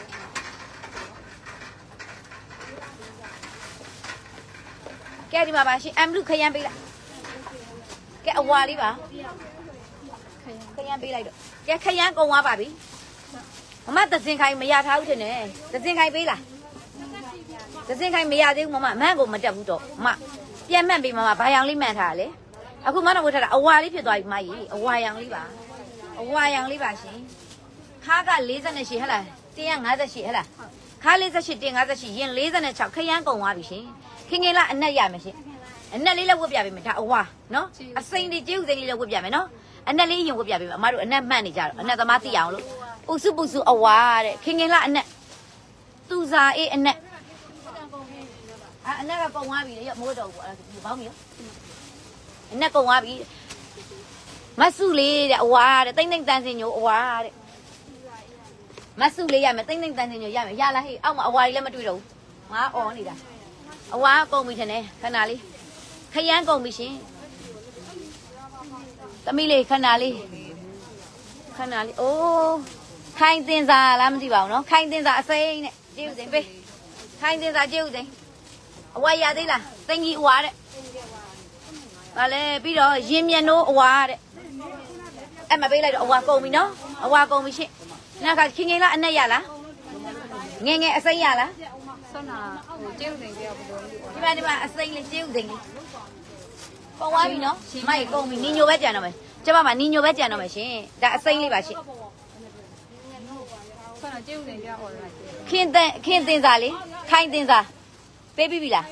ကဲဒီမှာပါရှင်အမ်လူခရမ်းပေးလိုက်ကဲအဝါလေးပါခရမ်းပေးလိုက်တော့ကဲခရမ်းကုန်သွားပါပြီမမသစင်ခိုင်မရထားဘူးထင်တယ်သစင်ခိုင်ပေးလားသစင်ခိုင်မရသေးဘူးမမမန်းကိုမတက်ဘူးတော့မပြန်မှန်ပေးမမဘာရောင်လေးမှန်ထားလဲအခုမတော်ဝတ်ထားတာအဝါလေးဖြစ်သွားပြီမကြီးအဝါရောင်လေးပါအဝါရောင်လေးပါရှင်ခါက၄၈ဟဲ့လား၁၅၈ဟဲ့လားခါ၄၈ ၁၅၈ရင်၄၆ခရမ်းကုန်သွားပြီရှင်ခင်ခင်လားအနက်ရမယ်ရှင်အနက်လေးလည်းဝတ်ပြပေးမယ်ဒါအဝါနော်အစိမ့်လေးကျေးဥစိမ့်လေးလည်းဝတ်ပြမယ်နော်အနက်လေးရင်ဝတ်ပြပေးမယ်အမတို့အနက်မှတ်နေကြတော့အနက်သမားသိအောင်လို့ပုစုပုစုအဝါတဲ့ခင်ခင်လားအနက်သူစာအေးအနက်အာအနက်ကကုန်သွားပြီလေမိုးတော့ဘူးအဲ့ဒါဘောင်းပြီရောအနက်ကုန်သွားပြီမဆုလေးတဲ့အဝါတဲ့တိမ့်တိမ့်တန်းစင်ညိုအဝါတဲ့မဆုလေးရမယ်တိမ့်တိမ့်တန်းစင်ညိုရမယ်ရလားဟေးအောက်မှာအဝါကြီးလည်းမတွေ့တော့ဘူးငါအော်နေတာအဝါကုန်ပြီထင်တယ်ခဏလေးခရမ်းကုန်ပြီရှင်သမီးလေးခဏလေးခဏလေးအိုးခိုင်တင်စာလားမသိပါဘူးနော်ခိုင်တင်စာအစိမ့်နဲ့ကျေးဥစဉ်ပေးခိုင်တင်စာကျေးဥစဉ်အဝါရသေးလားသိင်ကြီးအဝါတဲ့ဗာလဲပြီးတော့ရင်မြန်တို့အဝါတဲ့အဲ့မပေးလိုက်တော့အဝါကုန်ပြီနော်အဝါကုန်ပြီရှင်နောက်ကခင်ခင်လားအနက်ရလားငယ်ငယ်အစိမ့်ရလားဆွမ်းနာဟိုကျေးဇူးတင်ကြရပါဘူးဒီမှာဒီမှာအစိမ့်လေးကျေးဥစဉ်လေးကုန်သွားပြီနော်မိုက်ကုန်ပြီနီညိုပဲကြံတော့မယ်ကျမမှာနီညိုပဲကြံတော့မယ်ရှင်ဒါအစိမ့်လေးပါရှင်ဆွမ်းနာကျေးဇူးတင်ကြဟောလာခင်တဲ့ခင်တင်စာလေးခိုင်တင်စာပေးပြီးပြီလား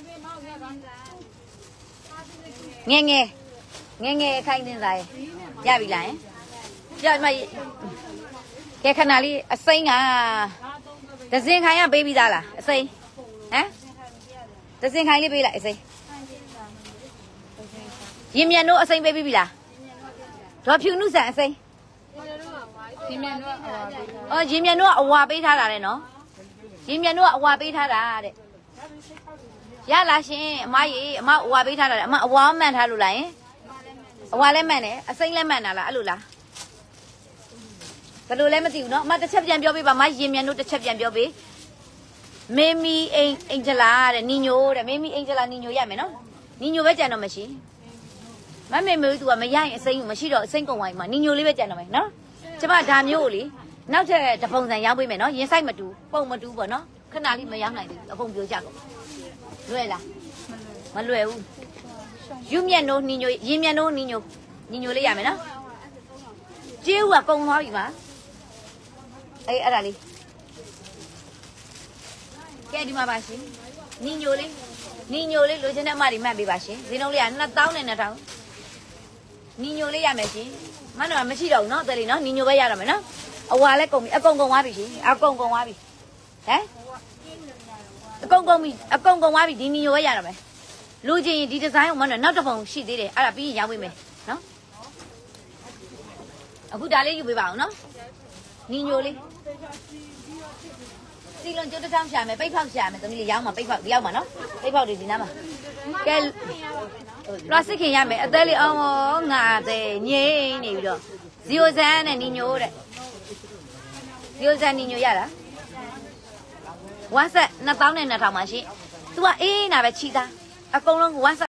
ငယ်ငယ်ငယ်ငယ်ခိုင်တင်စာရရပြီလားရမကဲခဏလေးအစိမ့်ကဒဇင်ခိုင်ကပေးပြီးသားလားအစိမ့်ဟမ်ဒဇင်ခိုင်လေးပေးလိုက်အစိမ့်ရင်မြန်တို့အစိမ့်ပေးပြီးပြီလားဒေါ်ဖြူနုဆန်အစိမ့်ရင်မြန်တို့အဝါပေးအော်ရင်မြန်တို့ကအဝါပေးထားတာလေနော်ရင်မြန်တို့ကအဝါပေးထားတာတဲ့ရလားရှင်အမကြီးအမအဝါပေးထားတာအမအဝါမှန်ထားလို့လားယင်အဝါလည်းမှန်တယ်အစိမ့်လည်းမှန်တာလားအဲ့လိုလားဘယ်လိုလဲမသိဘူးနော်အမတစ်ချက်ပြန်ပြောပေးပါမရင်မြန်တို့တစ်ချက်ပြန်ပြောပေးမေမီအင်အင်ဂျလာတဲ့နီညိုတဲ့မေမီအင်ဂျလာနီညိုရမယ်နော်နီညိုပဲကြံတော့မရှိမမေမေသူကမရရင်အစိမ့်မရှိတော့အစိမ့်ကုန်သွားပြီမနီညိုလေးပဲကြံတော့မယ်နော်ကျမဒါမျိုးလေနောက်ထပ်တပုံစံရောင်းပေးမယ်နော်ရင်ဆိုင်မတူပုံမတူပေါ့နော်ခဏလေးမရောင်းနိုင်သေးဘူးအဖုံပြိုကြကုန်လွယ်လားမလွယ်ဘူးယူမြန်တို့နီညိုရင်မြန်တို့နီညိုနီညိုလေးရမယ်နော်ကျေးဥကကုန်သွားပြီပါအေးအဲ့ဒါလေးကဲဒီမှာပါရှင်နီညိုလေးနီညိုလေးလိုချင်တဲ့အမတွေမှတ်ပေးပါရှင်ဈေးနှုန်းလေးကနှစ်သောင်းနဲ့နှစ်ထောင်နီညိုလေးရမယ်ရှင်မနော်မရှိတော့ဘူးနော်တယ်လီနော်နီညိုပဲရတော့မယ်နော်အဝါလည်းကုန်ပြီအကုန်ကုန်သွားပြီရှင်အကုန်ကုန်သွားပြီဟမ်အကုန်ကုန်ပြီအကုန်ကုန်သွားပြီဒီနီညိုပဲရတော့မယ်လူချင်းဒီဒီဇိုင်းကိုမနော်နောက်တစ်ပုံရှိသေးတယ်အဲ့ဒါပြီးရင်ရောင်းပေးမယ်နော်အခုဒါလေးယူပေးပါအောင်နော်နီညိုလေးစီလွန်ကျိုးတစ်ထောင်ရှာမယ်ပိတ်ဖောက်ရှာမယ်သမီးလေးရောင်းမှာပိတ်ဖောက်ဒီရောက်မှာနော်ပိတ်ဖောက်တွေဒီနားမှာကဲပလတ်စတစ်ခင်ရမယ်အသေးလေးအောင်ငါတဲ့ငိမ့်နေပြီးတော့ဇီယိုဇန်နဲ့နီညိုတဲ့ဇီယိုဇန်နီညိုရလားဝမ်းဆက်နှစ်သောင်းနဲ့နှစ်ထောင်ပါရှင် तू ကအေးနာပဲချီသားအကုန်လုံးဝမ်းဆက်